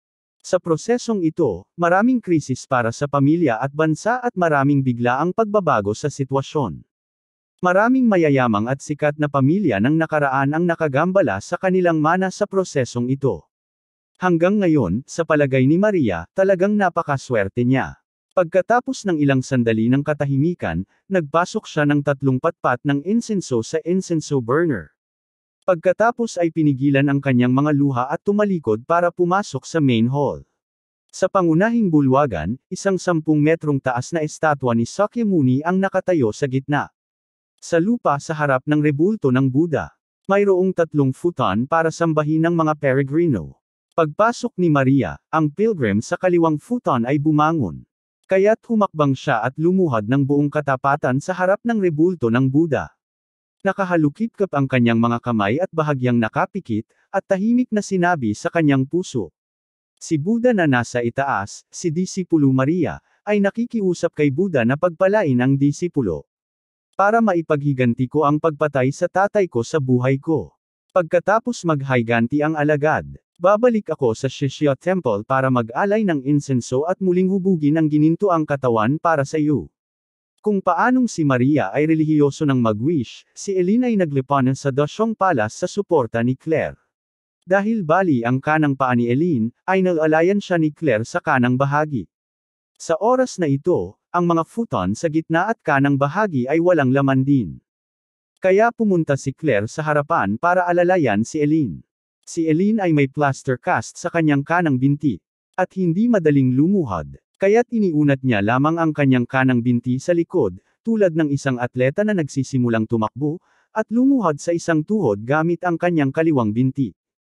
Speaker 1: Sa prosesong ito, maraming krisis para sa pamilya at bansa at maraming biglaang pagbabago sa sitwasyon. Maraming mayayamang at sikat na pamilya ng nakaraan ang nakagambala sa kanilang mana sa prosesong ito. Hanggang ngayon, sa palagay ni Maria, talagang napakaswerte niya. Pagkatapos ng ilang sandali ng katahimikan, nagpasok siya ng tatlong patpat ng insenso sa insenso burner. Pagkatapos ay pinigilan ang kanyang mga luha at tumalikod para pumasok sa main hall. Sa pangunahing bulwagan, isang sampung metrong taas na estatwa ni Sakyamuni ang nakatayo sa gitna. Sa lupa sa harap ng rebulto ng Buddha, mayroong tatlong futon para sambahin ng mga peregrino. Pagpasok ni Maria, ang pilgrim sa kaliwang futon ay bumangon. Kaya't humakbang siya at lumuhad ng buong katapatan sa harap ng rebulto ng Buddha. Nakahalukip-kap ang kanyang mga kamay at bahagyang nakapikit, at tahimik na sinabi sa kanyang puso. Si Buddha na nasa itaas, si Disipulo Maria, ay nakikiusap kay Buddha na pagpalain ang disipulo. Para maipaghiganti ko ang pagpatay sa tatay ko sa buhay ko. Pagkatapos maghayganti ang alagad, babalik ako sa Shishya Temple para mag-alay ng insenso at muling hubugin ang ginintuang katawan para sa iyo. Kung paanong si Maria ay relihiyoso ng mag-wish, si Eileen ay naglipanan sa Dasyong Palace sa suporta ni Claire. Dahil bali ang kanang paa ni Eileen, ay nalalayan siya ni Claire sa kanang bahagi. Sa oras na ito, ang mga futon sa gitna at kanang bahagi ay walang laman din. Kaya pumunta si Claire sa harapan para alalayan si Eileen. Si Eileen ay may plaster cast sa kanyang kanang binti. At hindi madaling lumuhad, kaya't iniunat niya lamang ang kanyang kanang binti sa likod, tulad ng isang atleta na nagsisimulang tumakbo, at lumuhad sa isang tuhod gamit ang kanyang kaliwang binti.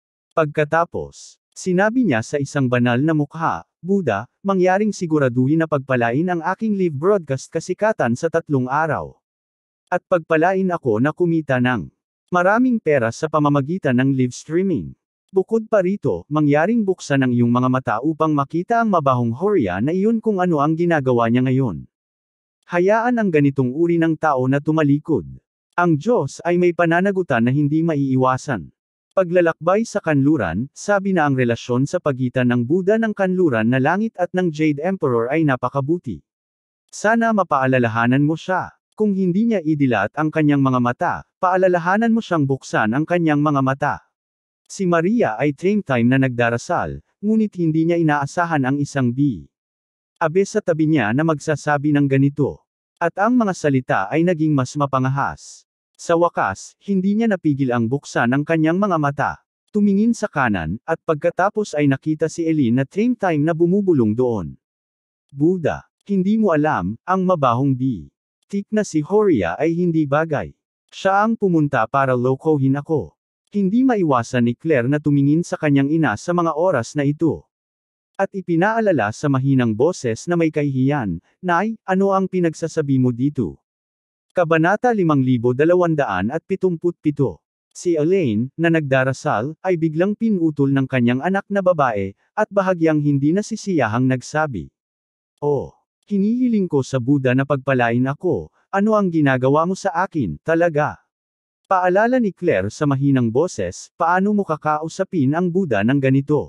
Speaker 1: Pagkatapos, sinabi niya sa isang banal na mukha, Buddha, mangyaring siguraduhin na pagpalain ang aking live broadcast kasikatan sa tatlong araw. At pagpalain ako na kumita ng maraming pera sa pamamagitan ng live streaming. Bukod pa rito, mangyaring buksan ang iyong mga mata upang makita ang mabahong Horia na iyon kung ano ang ginagawa niya ngayon. Hayaan ang ganitong uri ng tao na tumalikod. Ang Diyos ay may pananagutan na hindi maiiwasan. Paglalakbay sa kanluran, sabi na ang relasyon sa pagitan ng Buddha ng kanluran na langit at ng Jade Emperor ay napakabuti. Sana mapaalalahanan mo siya. Kung hindi niya idilat ang kanyang mga mata, paalalahanan mo siyang buksan ang kanyang mga mata. Si Maria ay same time na nagdarasal, ngunit hindi niya inaasahan ang isang B. Abe sa tabi niya na magsasabi ng ganito. At ang mga salita ay naging mas mapangahas. Sa wakas, hindi niya napigil ang buksan ang kanyang mga mata. Tumingin sa kanan, at pagkatapos ay nakita si Eileen na same time na bumubulong doon. Buddha, hindi mo alam, ang mabahong B. Tik na si Horia ay hindi bagay. Siya ang pumunta para lokohin ako. Hindi maiwasan ni Claire na tumingin sa kanyang ina sa mga oras na ito. At ipinaalala sa mahinang boses na may kahihiyan, Nay, ano ang pinagsasabi mo dito? Kabanata limang libo dalawang daan at pitungput pito. Si Elaine, na nagdarasal, ay biglang pinutol ng kanyang anak na babae, at bahagyang hindi nasisiyahang nagsabi. Oh, hinihiling ko sa Buddha na pagpalain ako, ano ang ginagawa mo sa akin, talaga? Paalala ni Claire sa mahinang boses, paano mo kakausapin ang Buddha ng ganito?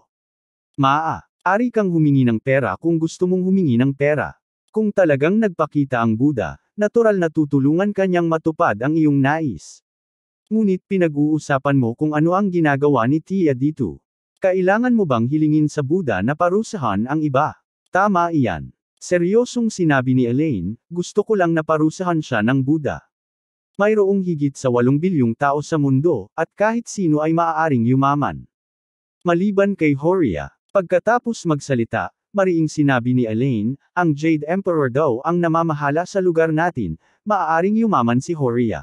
Speaker 1: Maa, ari kang humingi ng pera kung gusto mong humingi ng pera. Kung talagang nagpakita ang Buddha, natural na tutulungan kanyang matupad ang iyong nais. Ngunit pinag-uusapan mo kung ano ang ginagawa ni Tia dito. Kailangan mo bang hilingin sa Buddha na parusahan ang iba? Tama iyan. Seryosong sinabi ni Elaine, gusto ko lang na parusahan siya ng Buddha. Mayroong higit sa walong bilyong tao sa mundo, at kahit sino ay maaaring yumaman. Maliban kay Horia, pagkatapos magsalita, mariing sinabi ni Elaine, ang Jade Emperor daw ang namamahala sa lugar natin, maaaring yumaman si Horia.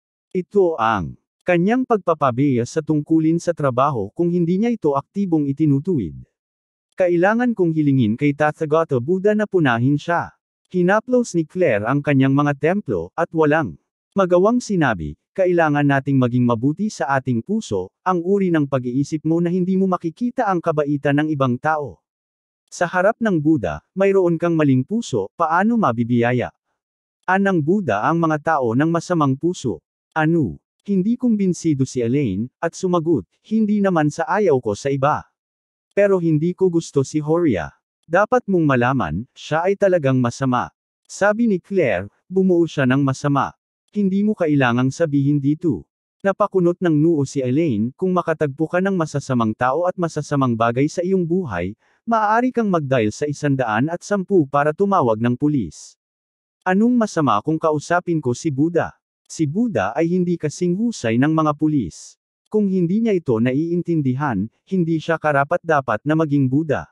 Speaker 1: Ito ang kanyang pagpapabeya sa tungkulin sa trabaho kung hindi niya ito aktibong itinutuwid. Kailangan kong hilingin kay Tathagata Buddha na punahin siya. Hinaplos ni Claire ang kanyang mga templo, at walang magawang sinabi, kailangan nating maging mabuti sa ating puso, ang uri ng pag-iisip mo na hindi mo makikita ang kabaitan ng ibang tao. Sa harap ng Buddha, mayroon kang maling puso, paano mabibiyaya? Anang Buddha ang mga tao ng masamang puso? Ano? Hindi kumbinsido si Elaine, at sumagot, hindi naman sa ayaw ko sa iba. Pero hindi ko gusto si Horia. Dapat mong malaman, siya ay talagang masama. Sabi ni Claire, bumuo siya ng masama. Hindi mo kailangang sabihin dito. Napakunot ng noo si Elaine, kung makatagpo ka ng masasamang tao at masasamang bagay sa iyong buhay, maaari kang mag-dial sa isandaan at sampu para tumawag ng pulis. Anong masama kung kausapin ko si Buddha? Si Buddha ay hindi kasing husay ng mga pulis. Kung hindi niya ito naiintindihan, hindi siya karapat-dapat na maging Buddha.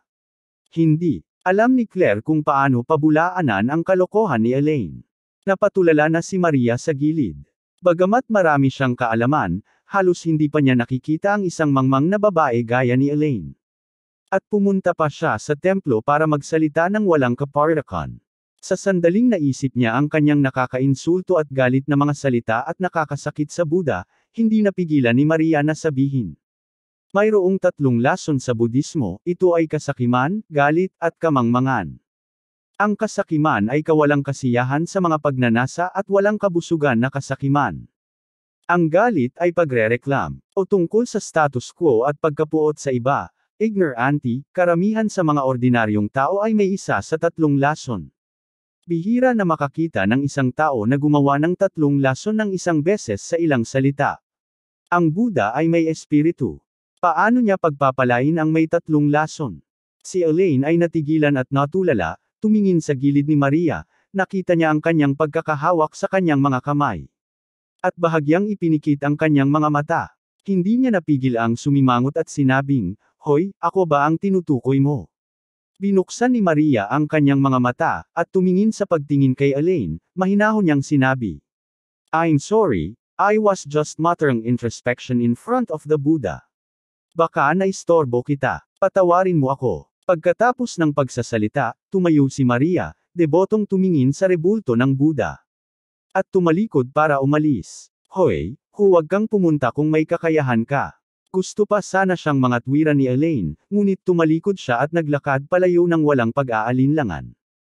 Speaker 1: Hindi. Alam ni Claire kung paano pabulaanan ang kalokohan ni Elaine. Napatulala na si Maria sa gilid. Bagamat marami siyang kaalaman, halos hindi pa niya nakikita ang isang mangmang na babae gaya ni Elaine. At pumunta pa siya sa templo para magsalita ng walang kaparikan. Sa sandaling naisip niya ang kanyang nakakainsulto at galit na mga salita at nakakasakit sa Buddha, hindi napigilan ni Maria na sabihin. Mayroong tatlong lason sa Budismo, ito ay kasakiman, galit, at kamangmangan. Ang kasakiman ay kawalang kasiyahan sa mga pagnanasa at walang kabusugan na kasakiman. Ang galit ay pagrereklam, o tungkol sa status quo at pagkapuot sa iba. Ignorante, karamihan sa mga ordinaryong tao ay may isa sa tatlong lason. Bihira na makakita ng isang tao na gumawa ng tatlong lason ng isang beses sa ilang salita. Ang Buddha ay may espiritu. Paano niya pagpapalain ang may tatlong lason? Si Elaine ay natigilan at natulala, tumingin sa gilid ni Maria, nakita niya ang kanyang pagkakahawak sa kanyang mga kamay. At bahagyang ipinikit ang kanyang mga mata. Hindi niya napigil ang sumimangot at sinabing, Hoy, ako ba ang tinutukoy mo? Binuksan ni Maria ang kanyang mga mata, at tumingin sa pagtingin kay Elaine, mahinahon niyang sinabi. I'm sorry, I was just muttering introspection in front of the Buddha. Baka naistorbo kita, patawarin mo ako. Pagkatapos ng pagsasalita, tumayo si Maria, debotong tumingin sa rebulto ng Buddha. At tumalikod para umalis. Hoy, huwag kang pumunta kung may kakayahan ka. Gusto pa sana siyang mangatwiran ni Elaine, ngunit tumalikod siya at naglakad palayo ng walang pag-aalinlangan.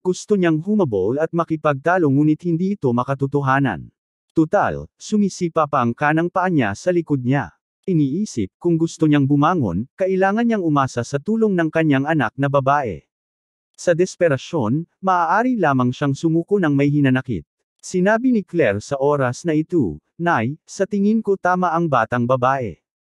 Speaker 1: Gusto niyang humabol at makipagtalo ngunit hindi ito makatotohanan. Tutal, sumisipa pa ang kanang paa niya sa likod niya. Iniisip, kung gusto niyang bumangon, kailangan niyang umasa sa tulong ng kanyang anak na babae. Sa desperasyon, maaari lamang siyang sumuko ng may hinanakit. Sinabi ni Claire sa oras na ito, "Nay, sa tingin ko tama ang batang babae.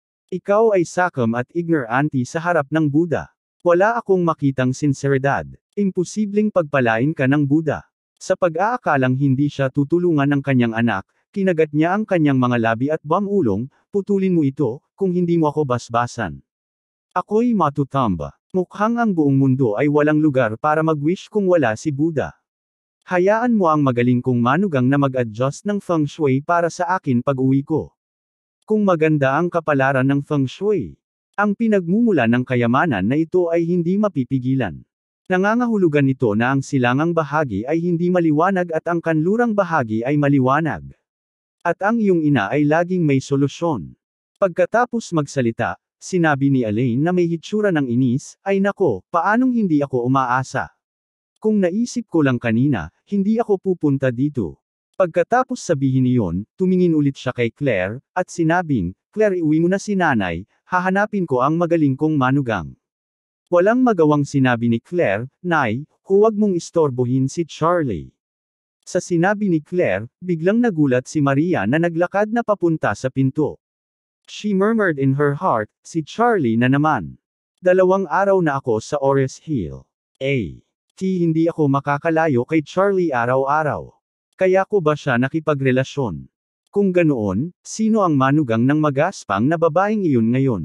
Speaker 1: Ikaw ay sakam at ignorante sa harap ng Buddha. Wala akong makitang sinseridad. Imposibleng pagpalain ka ng Buddha." Sa pag-aakalang hindi siya tutulungan ng kanyang anak, kinagat niya ang kanyang mga labi at bamulong, "Putulin mo ito, kung hindi mo ako basbasan. Ako'y matutamba." Mukhang ang buong mundo ay walang lugar para mag-wish kung wala si Buddha. Hayaan mo ang magaling kong manugang na mag-adjust ng feng shui para sa akin pag-uwi ko. Kung maganda ang kapalaran ng feng shui, ang pinagmumula ng kayamanan na ito ay hindi mapipigilan. Nangangahulugan ito na ang silangang bahagi ay hindi maliwanag at ang kanlurang bahagi ay maliwanag. At ang iyong ina ay laging may solusyon. Pagkatapos magsalita, sinabi ni Elaine na may hitsura ng inis, "Ay nako, paanong hindi ako umaasa? Kung naisip ko lang kanina, hindi ako pupunta dito." Pagkatapos sabihin niyon, tumingin ulit siya kay Claire, at sinabing, "Claire, iuwi mo na si nanay, hahanapin ko ang magaling kong manugang." Walang magawang sinabi ni Claire, "Nay, huwag mong istorbohin si Charlie." Sa sinabi ni Claire, biglang nagulat si Maria na naglakad na papunta sa pinto. She murmured in her heart, "Si Charlie na naman. Dalawang araw na ako sa Ores Hill. Eh, ti hindi ako makakalayo kay Charlie araw-araw. Kaya ko ba siya nakipagrelasyon? Kung ganoon, sino ang manugang ng magaspang na babaeng iyon ngayon?"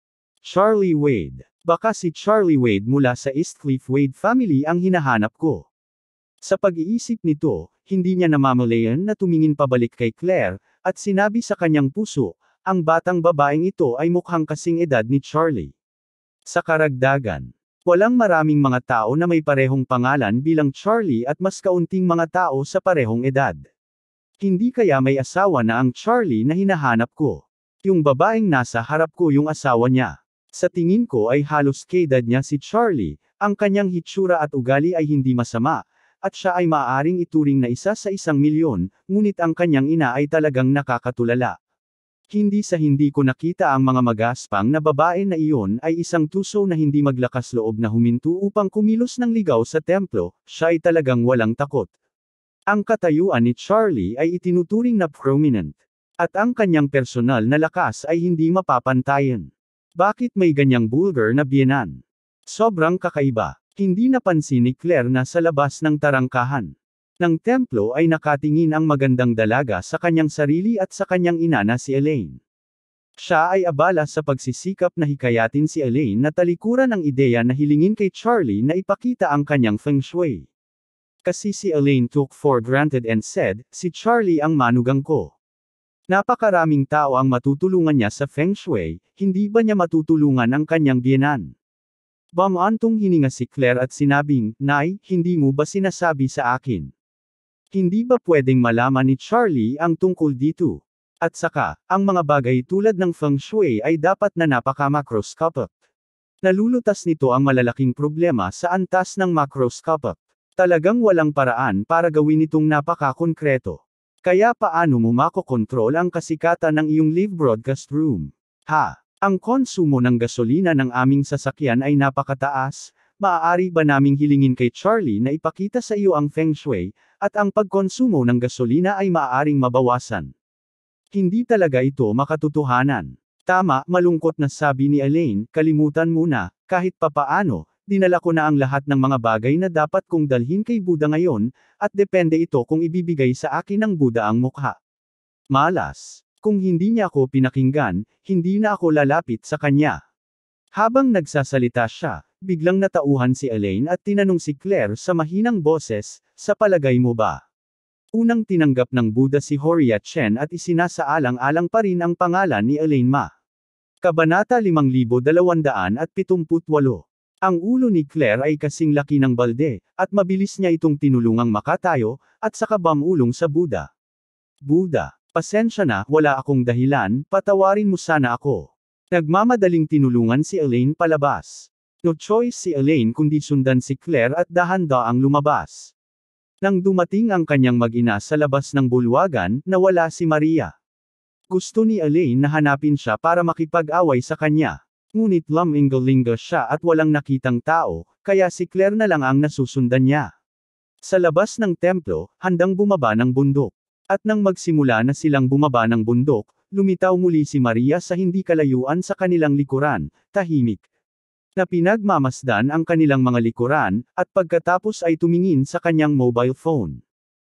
Speaker 1: Charlie Wade. Baka si Charlie Wade mula sa Eastcliff Wade family ang hinahanap ko. Sa pag-iisip nito, hindi niya namamalayan na tumingin pabalik kay Claire, at sinabi sa kanyang puso, ang batang babaeng ito ay mukhang kasing edad ni Charlie. Sa karagdagan, walang maraming mga tao na may parehong pangalan bilang Charlie at mas kaunting mga tao sa parehong edad. Hindi kaya may asawa na ang Charlie na hinahanap ko. Yung babaeng nasa harap ko yung asawa niya. Sa tingin ko ay halos kaedad niya si Charlie, ang kanyang hitsura at ugali ay hindi masama, at siya ay maaaring ituring na isa sa isang milyon, ngunit ang kanyang ina ay talagang nakakatulala. Hindi sa hindi ko nakita ang mga magaspang na babae na iyon ay isang tuso na hindi maglakas loob na huminto upang kumilos ng ligaw sa templo, siya ay talagang walang takot. Ang katayuan ni Charlie ay itinuturing na prominent. At ang kanyang personal na lakas ay hindi mapapantayan. Bakit may ganyang bulgar na biyenan? Sobrang kakaiba. Hindi napansin ni Claire na sa labas ng tarangkahan ng templo ay nakatingin ang magandang dalaga sa kanyang sarili at sa kanyang ina na si Elaine. Siya ay abala sa pagsisikap na hikayatin si Elaine na talikuran ang ideya na hilingin kay Charlie na ipakita ang kanyang feng shui. Kasi si Elaine took for granted and said, "Si Charlie ang manugang ko. Napakaraming tao ang matutulungan niya sa feng shui, hindi ba niya matutulungan ang kanyang biyenan?" Bumantong hininga si Claire at sinabing, "Nay, hindi mo ba sinasabi sa akin? Hindi ba pwedeng malaman ni Charlie ang tungkol dito? At saka, ang mga bagay tulad ng feng shui ay dapat na napaka-macroscopic. Nalulutas nito ang malalaking problema sa antas ng macroscopic. Talagang walang paraan para gawin itong napaka-konkreto. Kaya paano mo makokontrol ang kasikatan ng iyong live broadcast room? Ha? Ang konsumo ng gasolina ng aming sasakyan ay napakataas, maaari ba naming hilingin kay Charlie na ipakita sa iyo ang feng shui, at ang pagkonsumo ng gasolina ay maaaring mabawasan? Hindi talaga ito makatotohanan. Tama, malungkot na sabi ni Elaine, "Kalimutan mo na, kahit papaano, dinala ko na ang lahat ng mga bagay na dapat kong dalhin kay Buddha ngayon, at depende ito kung ibibigay sa akin ng Buddha ang mukha." Malas. Kung hindi niya ako pinakinggan, hindi na ako lalapit sa kanya. Habang nagsasalita siya, biglang natauhan si Elaine at tinanong si Claire sa mahinang boses, "Sa palagay mo ba? Unang tinanggap ng Buddha si Horia Chen at isinasaalang-alang pa rin ang pangalan ni Elaine Ma." Kabanata limang libo dalawandaan at pitungputwalo. Ang ulo ni Claire ay kasing laki ng balde, at mabilis niya itong tinulungang makatayo, at saka bumulong sa Buddha. "Buddha, pasensya na, wala akong dahilan, patawarin mo sana ako." Nagmamadaling tinulungan si Elaine palabas. No choice si Elaine kundi sundan si Claire at dahan-daang lumabas. Nang dumating ang kanyang mag-ina sa labas ng bulwagan, nawala si Maria. Gusto ni Elaine na hanapin siya para makipag-away sa kanya. Ngunit luminggo-linggo siya at walang nakitang tao, kaya si Claire na lang ang nasusundan niya. Sa labas ng templo, handang bumaba ng bundok. At nang magsimula na silang bumaba ng bundok, lumitaw muli si Maria sa hindi kalayuan sa kanilang likuran, tahimik. Na pinagmamasdan ang kanilang mga likuran, at pagkatapos ay tumingin sa kanyang mobile phone.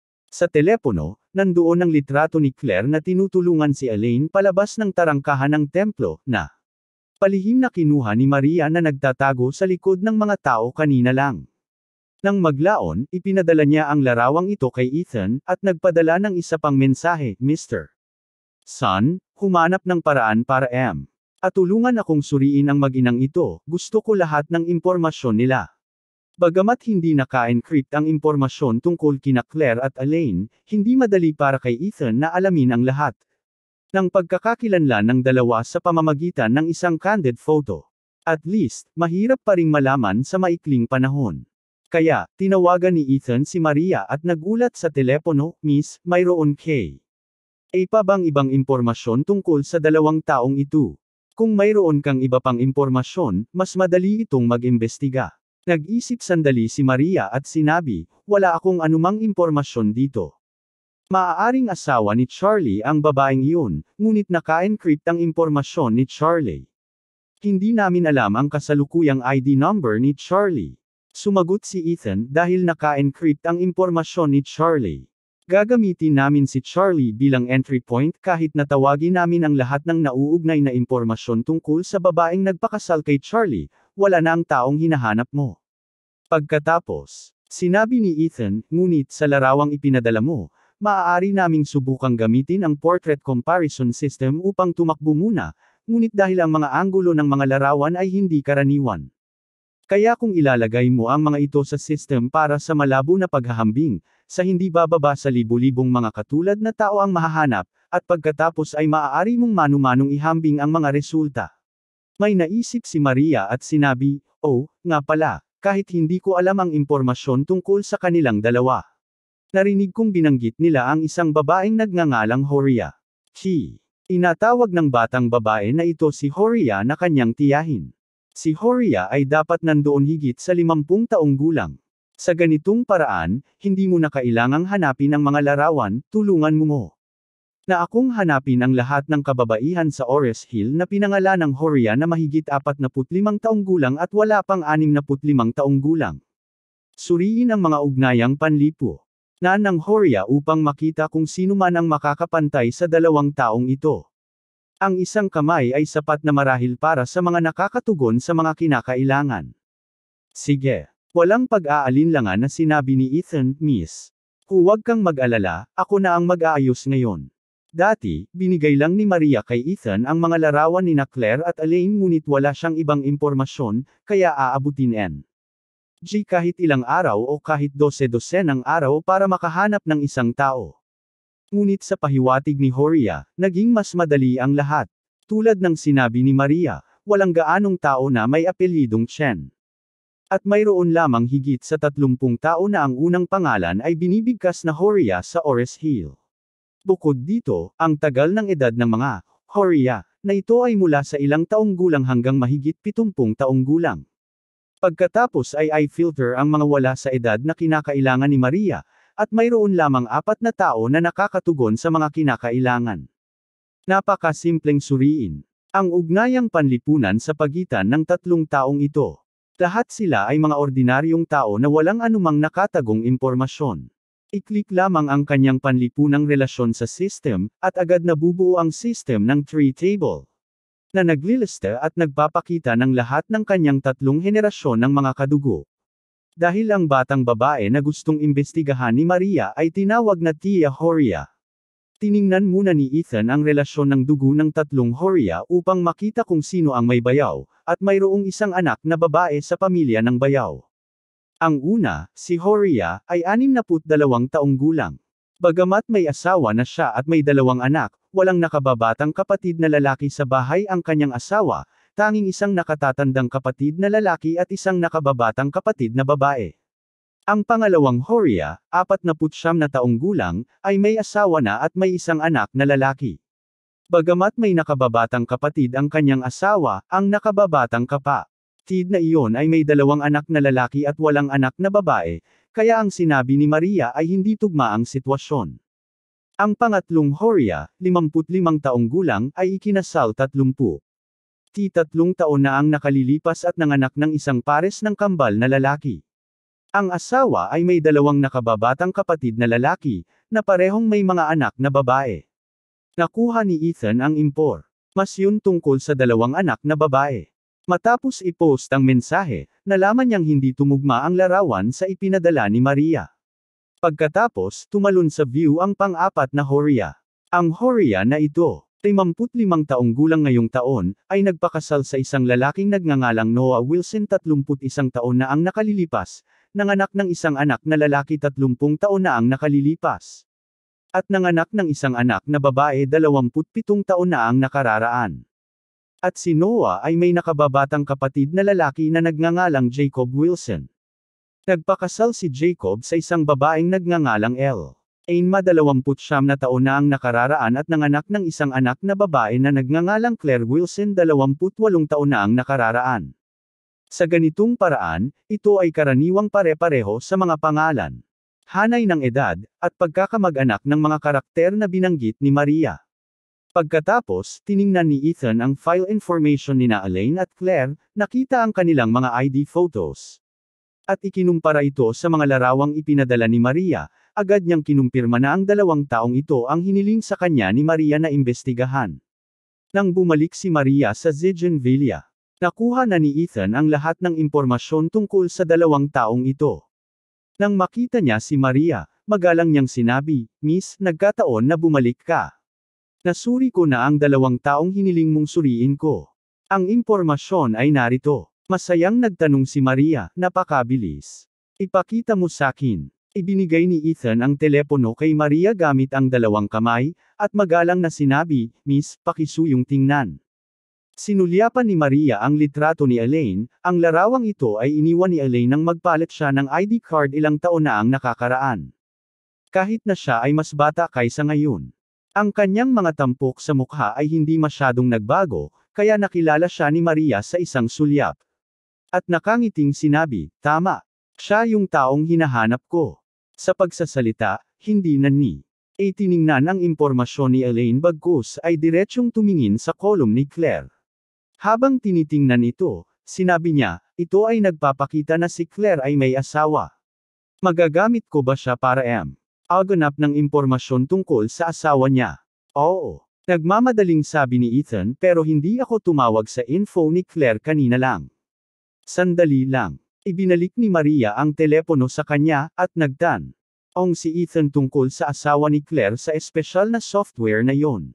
Speaker 1: Sa telepono, nandoon ang litrato ni Claire na tinutulungan si Elaine palabas ng tarangkahan ng templo, na palihim na kinuha ni Maria na nagtatago sa likod ng mga tao kanina lang. Nang maglaon, ipinadala niya ang larawang ito kay Ethan, at nagpadala ng isa pang mensahe, Mister Son, humanap ng paraan para M. At tulungan akong suriin ang mag-inang ito, gusto ko lahat ng impormasyon nila. Bagamat hindi naka-encrypt ang impormasyon tungkol kina Claire at Elaine, hindi madali para kay Ethan na alamin ang lahat ng pagkakakilanlan ng dalawa sa pamamagitan ng isang candid photo. At least, mahirap pa ring malaman sa maikling panahon. Kaya, tinawagan ni Ethan si Maria at nagulat sa telepono, Miss, mayroon kay ay pa bang ibang impormasyon tungkol sa dalawang taong ito? Kung mayroon kang iba pang impormasyon, mas madali itong mag-imbestiga. Nag-isip sandali si Maria at sinabi, wala akong anumang impormasyon dito. Maaaring asawa ni Charlie ang babaeng iyon, ngunit naka-encrypt ang impormasyon ni Charlie. Hindi namin alam ang kasalukuyang I D number ni Charlie. Sumagot si Ethan dahil naka-encrypt ang impormasyon ni Charlie. Gagamitin namin si Charlie bilang entry point kahit natawagin namin ang lahat ng nauugnay na impormasyon tungkol sa babaeng nagpakasal kay Charlie, wala na ang taong hinahanap mo. Pagkatapos, sinabi ni Ethan, ngunit sa larawang ipinadala mo, maaari naming subukang gamitin ang portrait comparison system upang tumakbo muna, ngunit dahil ang mga anggulo ng mga larawan ay hindi karaniwan. Kaya kung ilalagay mo ang mga ito sa system para sa malabo na paghahambing, sa hindi bababa sa libu-libong mga katulad na tao ang mahahanap, at pagkatapos ay maaari mong manu-manong ihambing ang mga resulta. May naisip si Maria at sinabi, oh, nga pala, kahit hindi ko alam ang impormasyon tungkol sa kanilang dalawa. Narinig kong binanggit nila ang isang babaeng nagngangalang Horia. Chi. Inatawag ng batang babae na ito si Horia na kanyang tiyahin. Si Horia ay dapat nandoon higit sa limampung taong gulang. Sa ganitong paraan, hindi mo na kailangang hanapin ang mga larawan, tulungan mo mo. Na akong hanapin ang lahat ng kababaihan sa Ores Hill na pinangalan ng Horia na mahigit apat na putlimang taong gulang at wala pang anim na putlimang taong gulang. Suriin ang mga ugnayang panlipo na ng Horia upang makita kung sino man ang makakapantay sa dalawang taong ito. Ang isang kamay ay sapat na marahil para sa mga nakakatugon sa mga kinakailangan. Sige. Walang pag-aalinlangan na sinabi ni Ethan, Miss. Huwag kang mag-alala, ako na ang mag-aayos ngayon. Dati, binigay lang ni Maria kay Ethan ang mga larawan ni na Claire at Elaine ngunit wala siyang ibang impormasyon, kaya aabutin N. G kahit ilang araw o kahit dose-dosenang araw para makahanap ng isang tao. Ngunit sa pahiwatig ni Horia, naging mas madali ang lahat. Tulad ng sinabi ni Maria, walang gaanong tao na may apelyidong Chen. At mayroon lamang higit sa tatlumpung tao na ang unang pangalan ay binibigkas na Horia sa Ores Hill. Bukod dito, ang tagal ng edad ng mga Horia na ito ay mula sa ilang taong gulang hanggang mahigit pitumpung taong gulang. Pagkatapos ay i-filter ang mga wala sa edad na kinakailangan ni Maria, at mayroon lamang apat na tao na nakakatugon sa mga kinakailangan. Napakasimpleng suriin. Ang ugnayang panlipunan sa pagitan ng tatlong taong ito. Lahat sila ay mga ordinaryong tao na walang anumang nakatagong impormasyon. I-click lamang ang kanyang panlipunang relasyon sa system, at agad nabubuo ang system ng tree table. Na naglilista at nagpapakita ng lahat ng kanyang tatlong henerasyon ng mga kadugo. Dahil ang batang babae na gustong imbestigahan ni Maria ay tinawag na Tia Horia. Tiningnan muna ni Ethan ang relasyon ng dugo ng tatlong Horia upang makita kung sino ang may bayaw, at mayroong isang anak na babae sa pamilya ng bayaw. Ang una, si Horia, ay anim na dalawang taong gulang. Bagamat may asawa na siya at may dalawang anak, walang nakababatang kapatid na lalaki sa bahay ang kanyang asawa, tanging isang nakatatandang kapatid na lalaki at isang nakababatang kapatid na babae. Ang pangalawang Horia, apat na putsyam na taong gulang, ay may asawa na at may isang anak na lalaki. Bagamat may nakababatang kapatid ang kanyang asawa, ang nakababatang kapatid na iyon ay may dalawang anak na lalaki at walang anak na babae, kaya ang sinabi ni Maria ay hindi tugma ang sitwasyon. Ang pangatlong Horia, limampu't limang taong gulang, ay ikinasal tatlumpu. Ti tatlong taon na ang nakalilipas at nanganak ng isang pares ng kambal na lalaki. Ang asawa ay may dalawang nakababatang kapatid na lalaki, na parehong may mga anak na babae. Nakuha ni Ethan ang impormasyon tungkol sa dalawang anak na babae. Matapos i-post ang mensahe, nalaman niyang hindi tumugma ang larawan sa ipinadala ni Maria. Pagkatapos, tumalon sa view ang pang-apat na Horia. Ang Horia na ito, limampu't limang taong gulang ngayong taon, ay nagpakasal sa isang lalaking nagngangalang Noah Wilson tatlumput isang taon na ang nakalilipas, nanganak ng isang anak na lalaki tatlumpung taon na ang nakalilipas. At nanganak ng isang anak na babae dalawamput pitong taon na ang nakararaan. At si Noah ay may nakababatang kapatid na lalaki na nagngangalang Jacob Wilson. Nagpakasal si Jacob sa isang babaeng nagngangalang Elle. Ainma dalawamput siyam na taon na ang nakararaan at nanganak ng isang anak na babae na nagngangalang Claire Wilson dalawamput walong taon na ang nakararaan. Sa ganitong paraan, ito ay karaniwang pare-pareho sa mga pangalan, hanay ng edad, at pagkakamag-anak ng mga karakter na binanggit ni Maria. Pagkatapos, tiningnan ni Ethan ang file information nina Elaine at Claire, nakita ang kanilang mga I D photos. At ikinumpara ito sa mga larawang ipinadala ni Maria, agad niyang kinumpirma na ang dalawang taong ito ang hiniling sa kanya ni Maria na imbestigahan. Nang bumalik si Maria sa Ziegenvilla, nakuha na ni Ethan ang lahat ng impormasyon tungkol sa dalawang taong ito. Nang makita niya si Maria, magalang niyang sinabi, "Miss, nagkataon na bumalik ka. Nasuri ko na ang dalawang taong hiniling mong suriin ko. Ang impormasyon ay narito." Masayang nagtanong si Maria, "Napakabilis. Ipakita mo sakin." Ibinigay ni Ethan ang telepono kay Maria gamit ang dalawang kamay, at magalang na sinabi, "Miss, pakisuyong tingnan." Sinulyapan ni Maria ang litrato ni Elaine, ang larawang ito ay iniwan ni Elaine nang magpalit siya ng I D card ilang taon na ang nakakaraan. Kahit na siya ay mas bata kaysa ngayon. Ang kanyang mga tampok sa mukha ay hindi masyadong nagbago, kaya nakilala siya ni Maria sa isang sulyap. At nakangiting sinabi, "Tama. Siya yung taong hinahanap ko." Sa pagsasalita, hindi na ni e tiningnan ang impormasyon ni Elaine bagkus ay diretsyong tumingin sa kolum ni Claire. Habang tinitingnan ito, sinabi niya, "Ito ay nagpapakita na si Claire ay may asawa. Magagamit ko ba siya para m. aganap ng impormasyon tungkol sa asawa niya?" "Oo." Nagmamadaling sabi ni Ethan pero hindi ako tumawag sa info ni Claire kanina lang. Sandali lang. Ibinalik ni Maria ang telepono sa kanya, at nagtanong si Ethan tungkol sa asawa ni Claire sa espesyal na software na yon.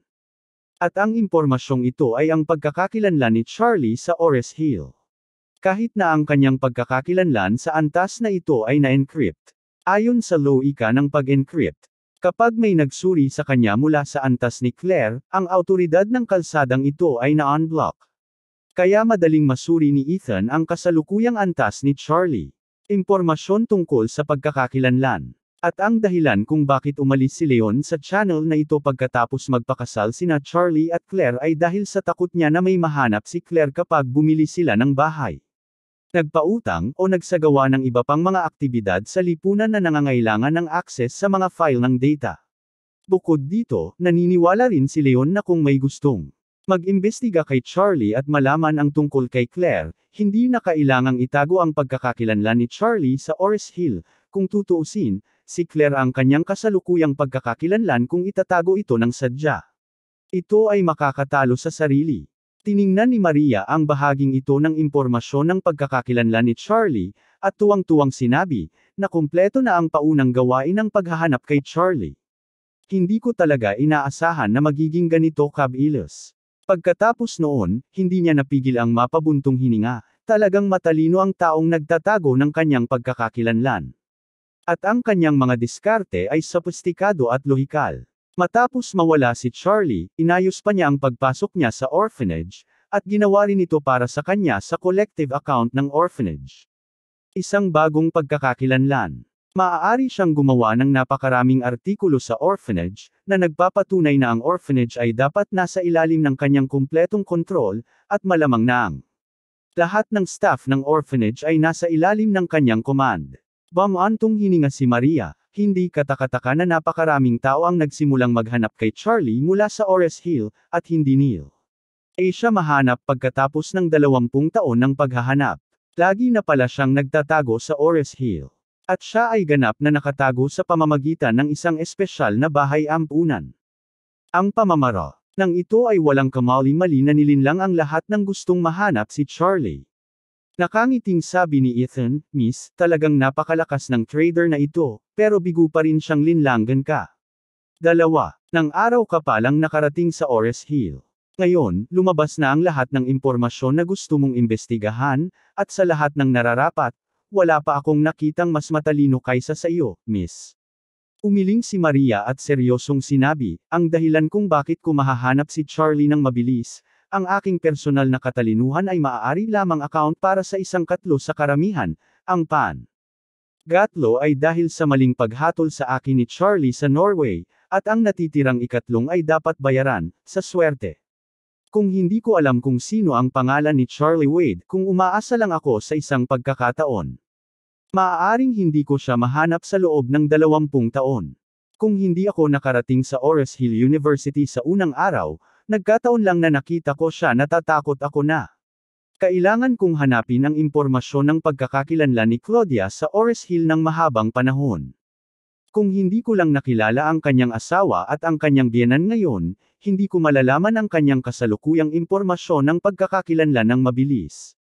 Speaker 1: At ang impormasyong ito ay ang pagkakakilanlan ni Charlie sa Ores Hill. Kahit na ang kanyang pagkakakilanlan sa antas na ito ay na-encrypt. Ayon sa logika ng pag-encrypt, kapag may nagsuri sa kanya mula sa antas ni Claire, ang awtoridad ng kalsadang ito ay na-unblock. Kaya madaling masuri ni Ethan ang kasalukuyang antas ni Charlie. Impormasyon tungkol sa pagkakakilanlan. At ang dahilan kung bakit umalis si Leon sa channel na ito pagkatapos magpakasal sina Charlie at Claire ay dahil sa takot niya na may mahanap si Claire kapag bumili sila ng bahay, nagpautang, o nagsagawa ng iba pang mga aktibidad sa lipunan na nangangailangan ng access sa mga file ng data. Bukod dito, naniniwala rin si Leon na kung may gustong mag-imbestiga kay Charlie at malaman ang tungkol kay Claire, hindi na kailangang itago ang pagkakakilanlan ni Charlie sa Ores Hill. Kung tutuusin, si Claire ang kanyang kasalukuyang pagkakakilanlan kung itatago ito ng sadya. Ito ay makakatalo sa sarili. Tiningnan ni Maria ang bahaging ito ng impormasyon ng pagkakakilanlan ni Charlie, at tuwang-tuwang sinabi, na kumpleto na ang paunang gawain ng paghahanap kay Charlie. Hindi ko talaga inaasahan na magiging ganito kabilis. Pagkatapos noon, hindi niya napigil ang mapabuntong hininga, talagang matalino ang taong nagtatago ng kanyang pagkakakilanlan. At ang kanyang mga diskarte ay sophisticado at lohikal. Matapos mawala si Charlie, inayos pa niya ang pagpasok niya sa orphanage, At ginawa rin ito para sa kanya sa collective account ng orphanage. Isang bagong pagkakakilanlan. Maaari siyang gumawa ng napakaraming artikulo sa orphanage, na nagpapatunay na ang orphanage ay dapat nasa ilalim ng kanyang kumpletong kontrol, at malamang na ang lahat ng staff ng orphanage ay nasa ilalim ng kanyang command. Bumantong hininga si Maria, hindi katakataka na napakaraming tao ang nagsimulang maghanap kay Charlie mula sa Ores Hill, at hindi Neil. Ay siya mahanap pagkatapos ng dalawampung taon ng paghahanap. Lagi na pala siyang nagtatago sa Ores Hill. At siya ay ganap na nakatago sa pamamagitan ng isang espesyal na bahay ampunan. Ang pamamara ng ito ay walang kamali-mali na nilinlang ang lahat ng gustong mahanap si Charlie. Nakangiting sabi ni Ethan, "Miss, talagang napakalakas ng trader na ito, pero bigo pa rin siyang linlangan ka." Dalawa, ng araw ka pa lang nakarating sa Ores Hill. Ngayon, lumabas na ang lahat ng impormasyon na gusto mong imbestigahan, at sa lahat ng nararapat, wala pa akong nakitang mas matalino kaysa sa iyo, Miss. Umiling si Maria at seryosong sinabi, "Ang dahilan kung bakit ko mahahanap si Charlie ng mabilis, ang aking personal na katalinuhan ay maaari lamang account para sa isang katlo sa karamihan, ang pan. Gatlo ay dahil sa maling paghatol sa akin ni Charlie sa Norway, at ang natitirang ikatlong ay dapat bayaran, sa swerte. Kung hindi ko alam kung sino ang pangalan ni Charlie Wade, kung umaasa lang ako sa isang pagkakataon. Maaaring hindi ko siya mahanap sa loob ng dalawampung taon. Kung hindi ako nakarating sa Ores Hill University sa unang araw, nagkataon lang na nakita ko siya, natatakot ako na. Kailangan kong hanapin ang impormasyon ng pagkakakilanlan ni Claudia sa Ores Hill ng mahabang panahon. Kung hindi ko lang nakilala ang kanyang asawa at ang kanyang biyenan ngayon, hindi ko malalaman ang kanyang kasalukuyang impormasyon ng pagkakakilanlan ng mabilis.